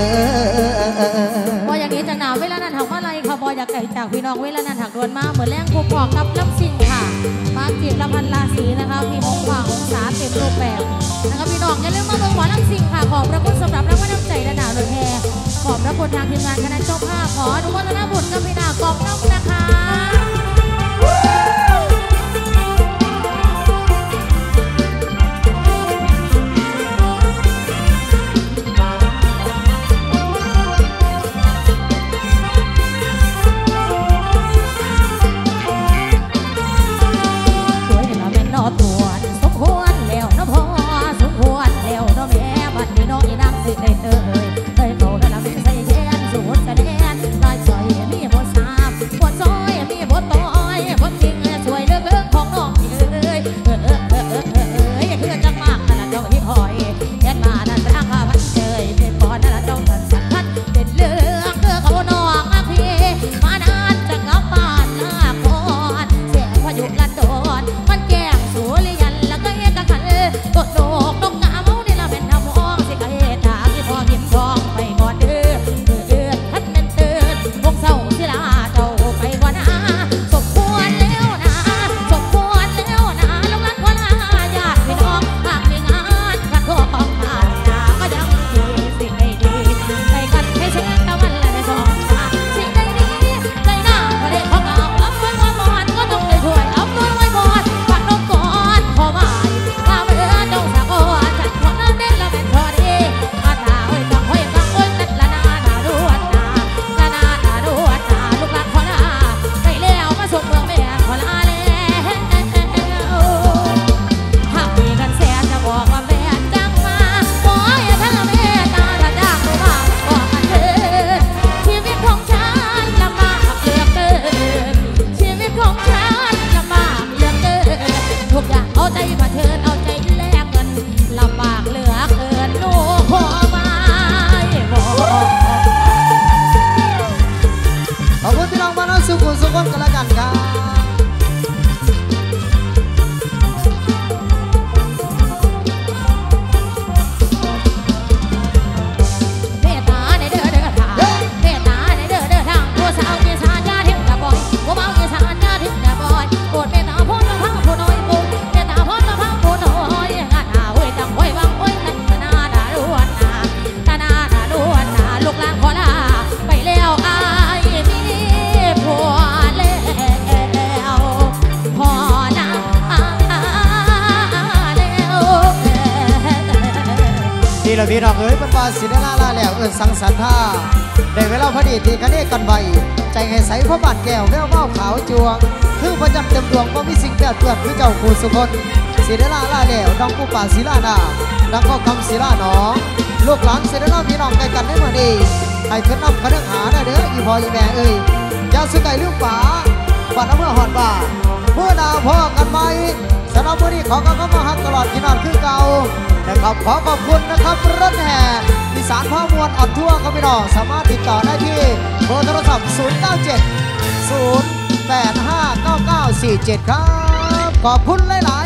อบออย่างนี้จากหนาวเวลานั้นหักมาลัยค่ะบออยากไก่จากพี่น้องเวลานั้นหักดวนมาเหมือนแรงผูกพอกกับลำซิงค่ะมาจีบลำพันลาสีนะคะมีมงขวางองศาเต็มรูปแบบนะคะพี่น้องอย่าลืมมาเบิ่งหมอลำซิงค่ะขอบพระคุณสำหรับรางวัลน้ำใจระดับรถแห่ขอบพระคุณทางทีมงานคณะเจ้าภาพขออนุโมทนาบุญกับพี่นากองน้ำนะคะได้เตยเตยเขากำลังใส่แขนสูดแสดงลายสอยมีบทสามาแล้วสุขุมสุขคนกันละกันครับเมตตาในเด้อเด้อทางเมตตาในเด้อเด้อทางผู้สาวอีสานอย่าทิ้งอย่าปล่อยผู้เมาอีสานอย่าทิ้งอย่าปล่อยโปรดเมตตาพ้นมาพังผู้น้อยกูเมตตาพ้นมาพังผู้น้อยงานหาเว้ยตั้งไว้วางไว้ตั้งตาหน้าด่าล้วนหน้าตาหน้าด่าล้วนหน้าลูกหลานขอลาไปแล้วอายมีผัวแล้วพอนะแล้วพี่เราพี่น้องเอ๋ยเป็นว่าสิได้ลาลาแล้วเอิญสังสรรค์ท่าได้เวลาพอดีที่คะเนกันใบใจให้ใสพระบาทแก้วแววเมาขาวจวงคือพระจันทร์เต็มดวงก็มีสิ่งแปดเปื้อนคือเจ้าครูสุคนสิได้ลาลาแล้วดังผู้ป่าศิลานาดังก็คำศิลาหนองลูกหลานสิได้ลาพี่น้องไกลกันได้เมื่อนี้ให้ขึ้นนำคณะหาได้เด้ออีพออีแม่เอ้ยอย่าสุไก่ลืมป่าบัดเอาเมื่อหอดบ่าเมื่อดาวพ่อกันไหมสำหรับวันนี้ขอก็มาฮักตลอดที่นอนคือเก่านะครับขอขอบคุณนะครับรถแห่อีสานพ่อมวลออดทั่วครับพี่น้องสามารถติดต่อได้ที่เบอร์โทรศัพท์ ศูนย์ เก้า เจ็ด ศูนย์ แปด ห้า เก้า เก้า สี่ เจ็ด ครับขอบคุณหลายๆ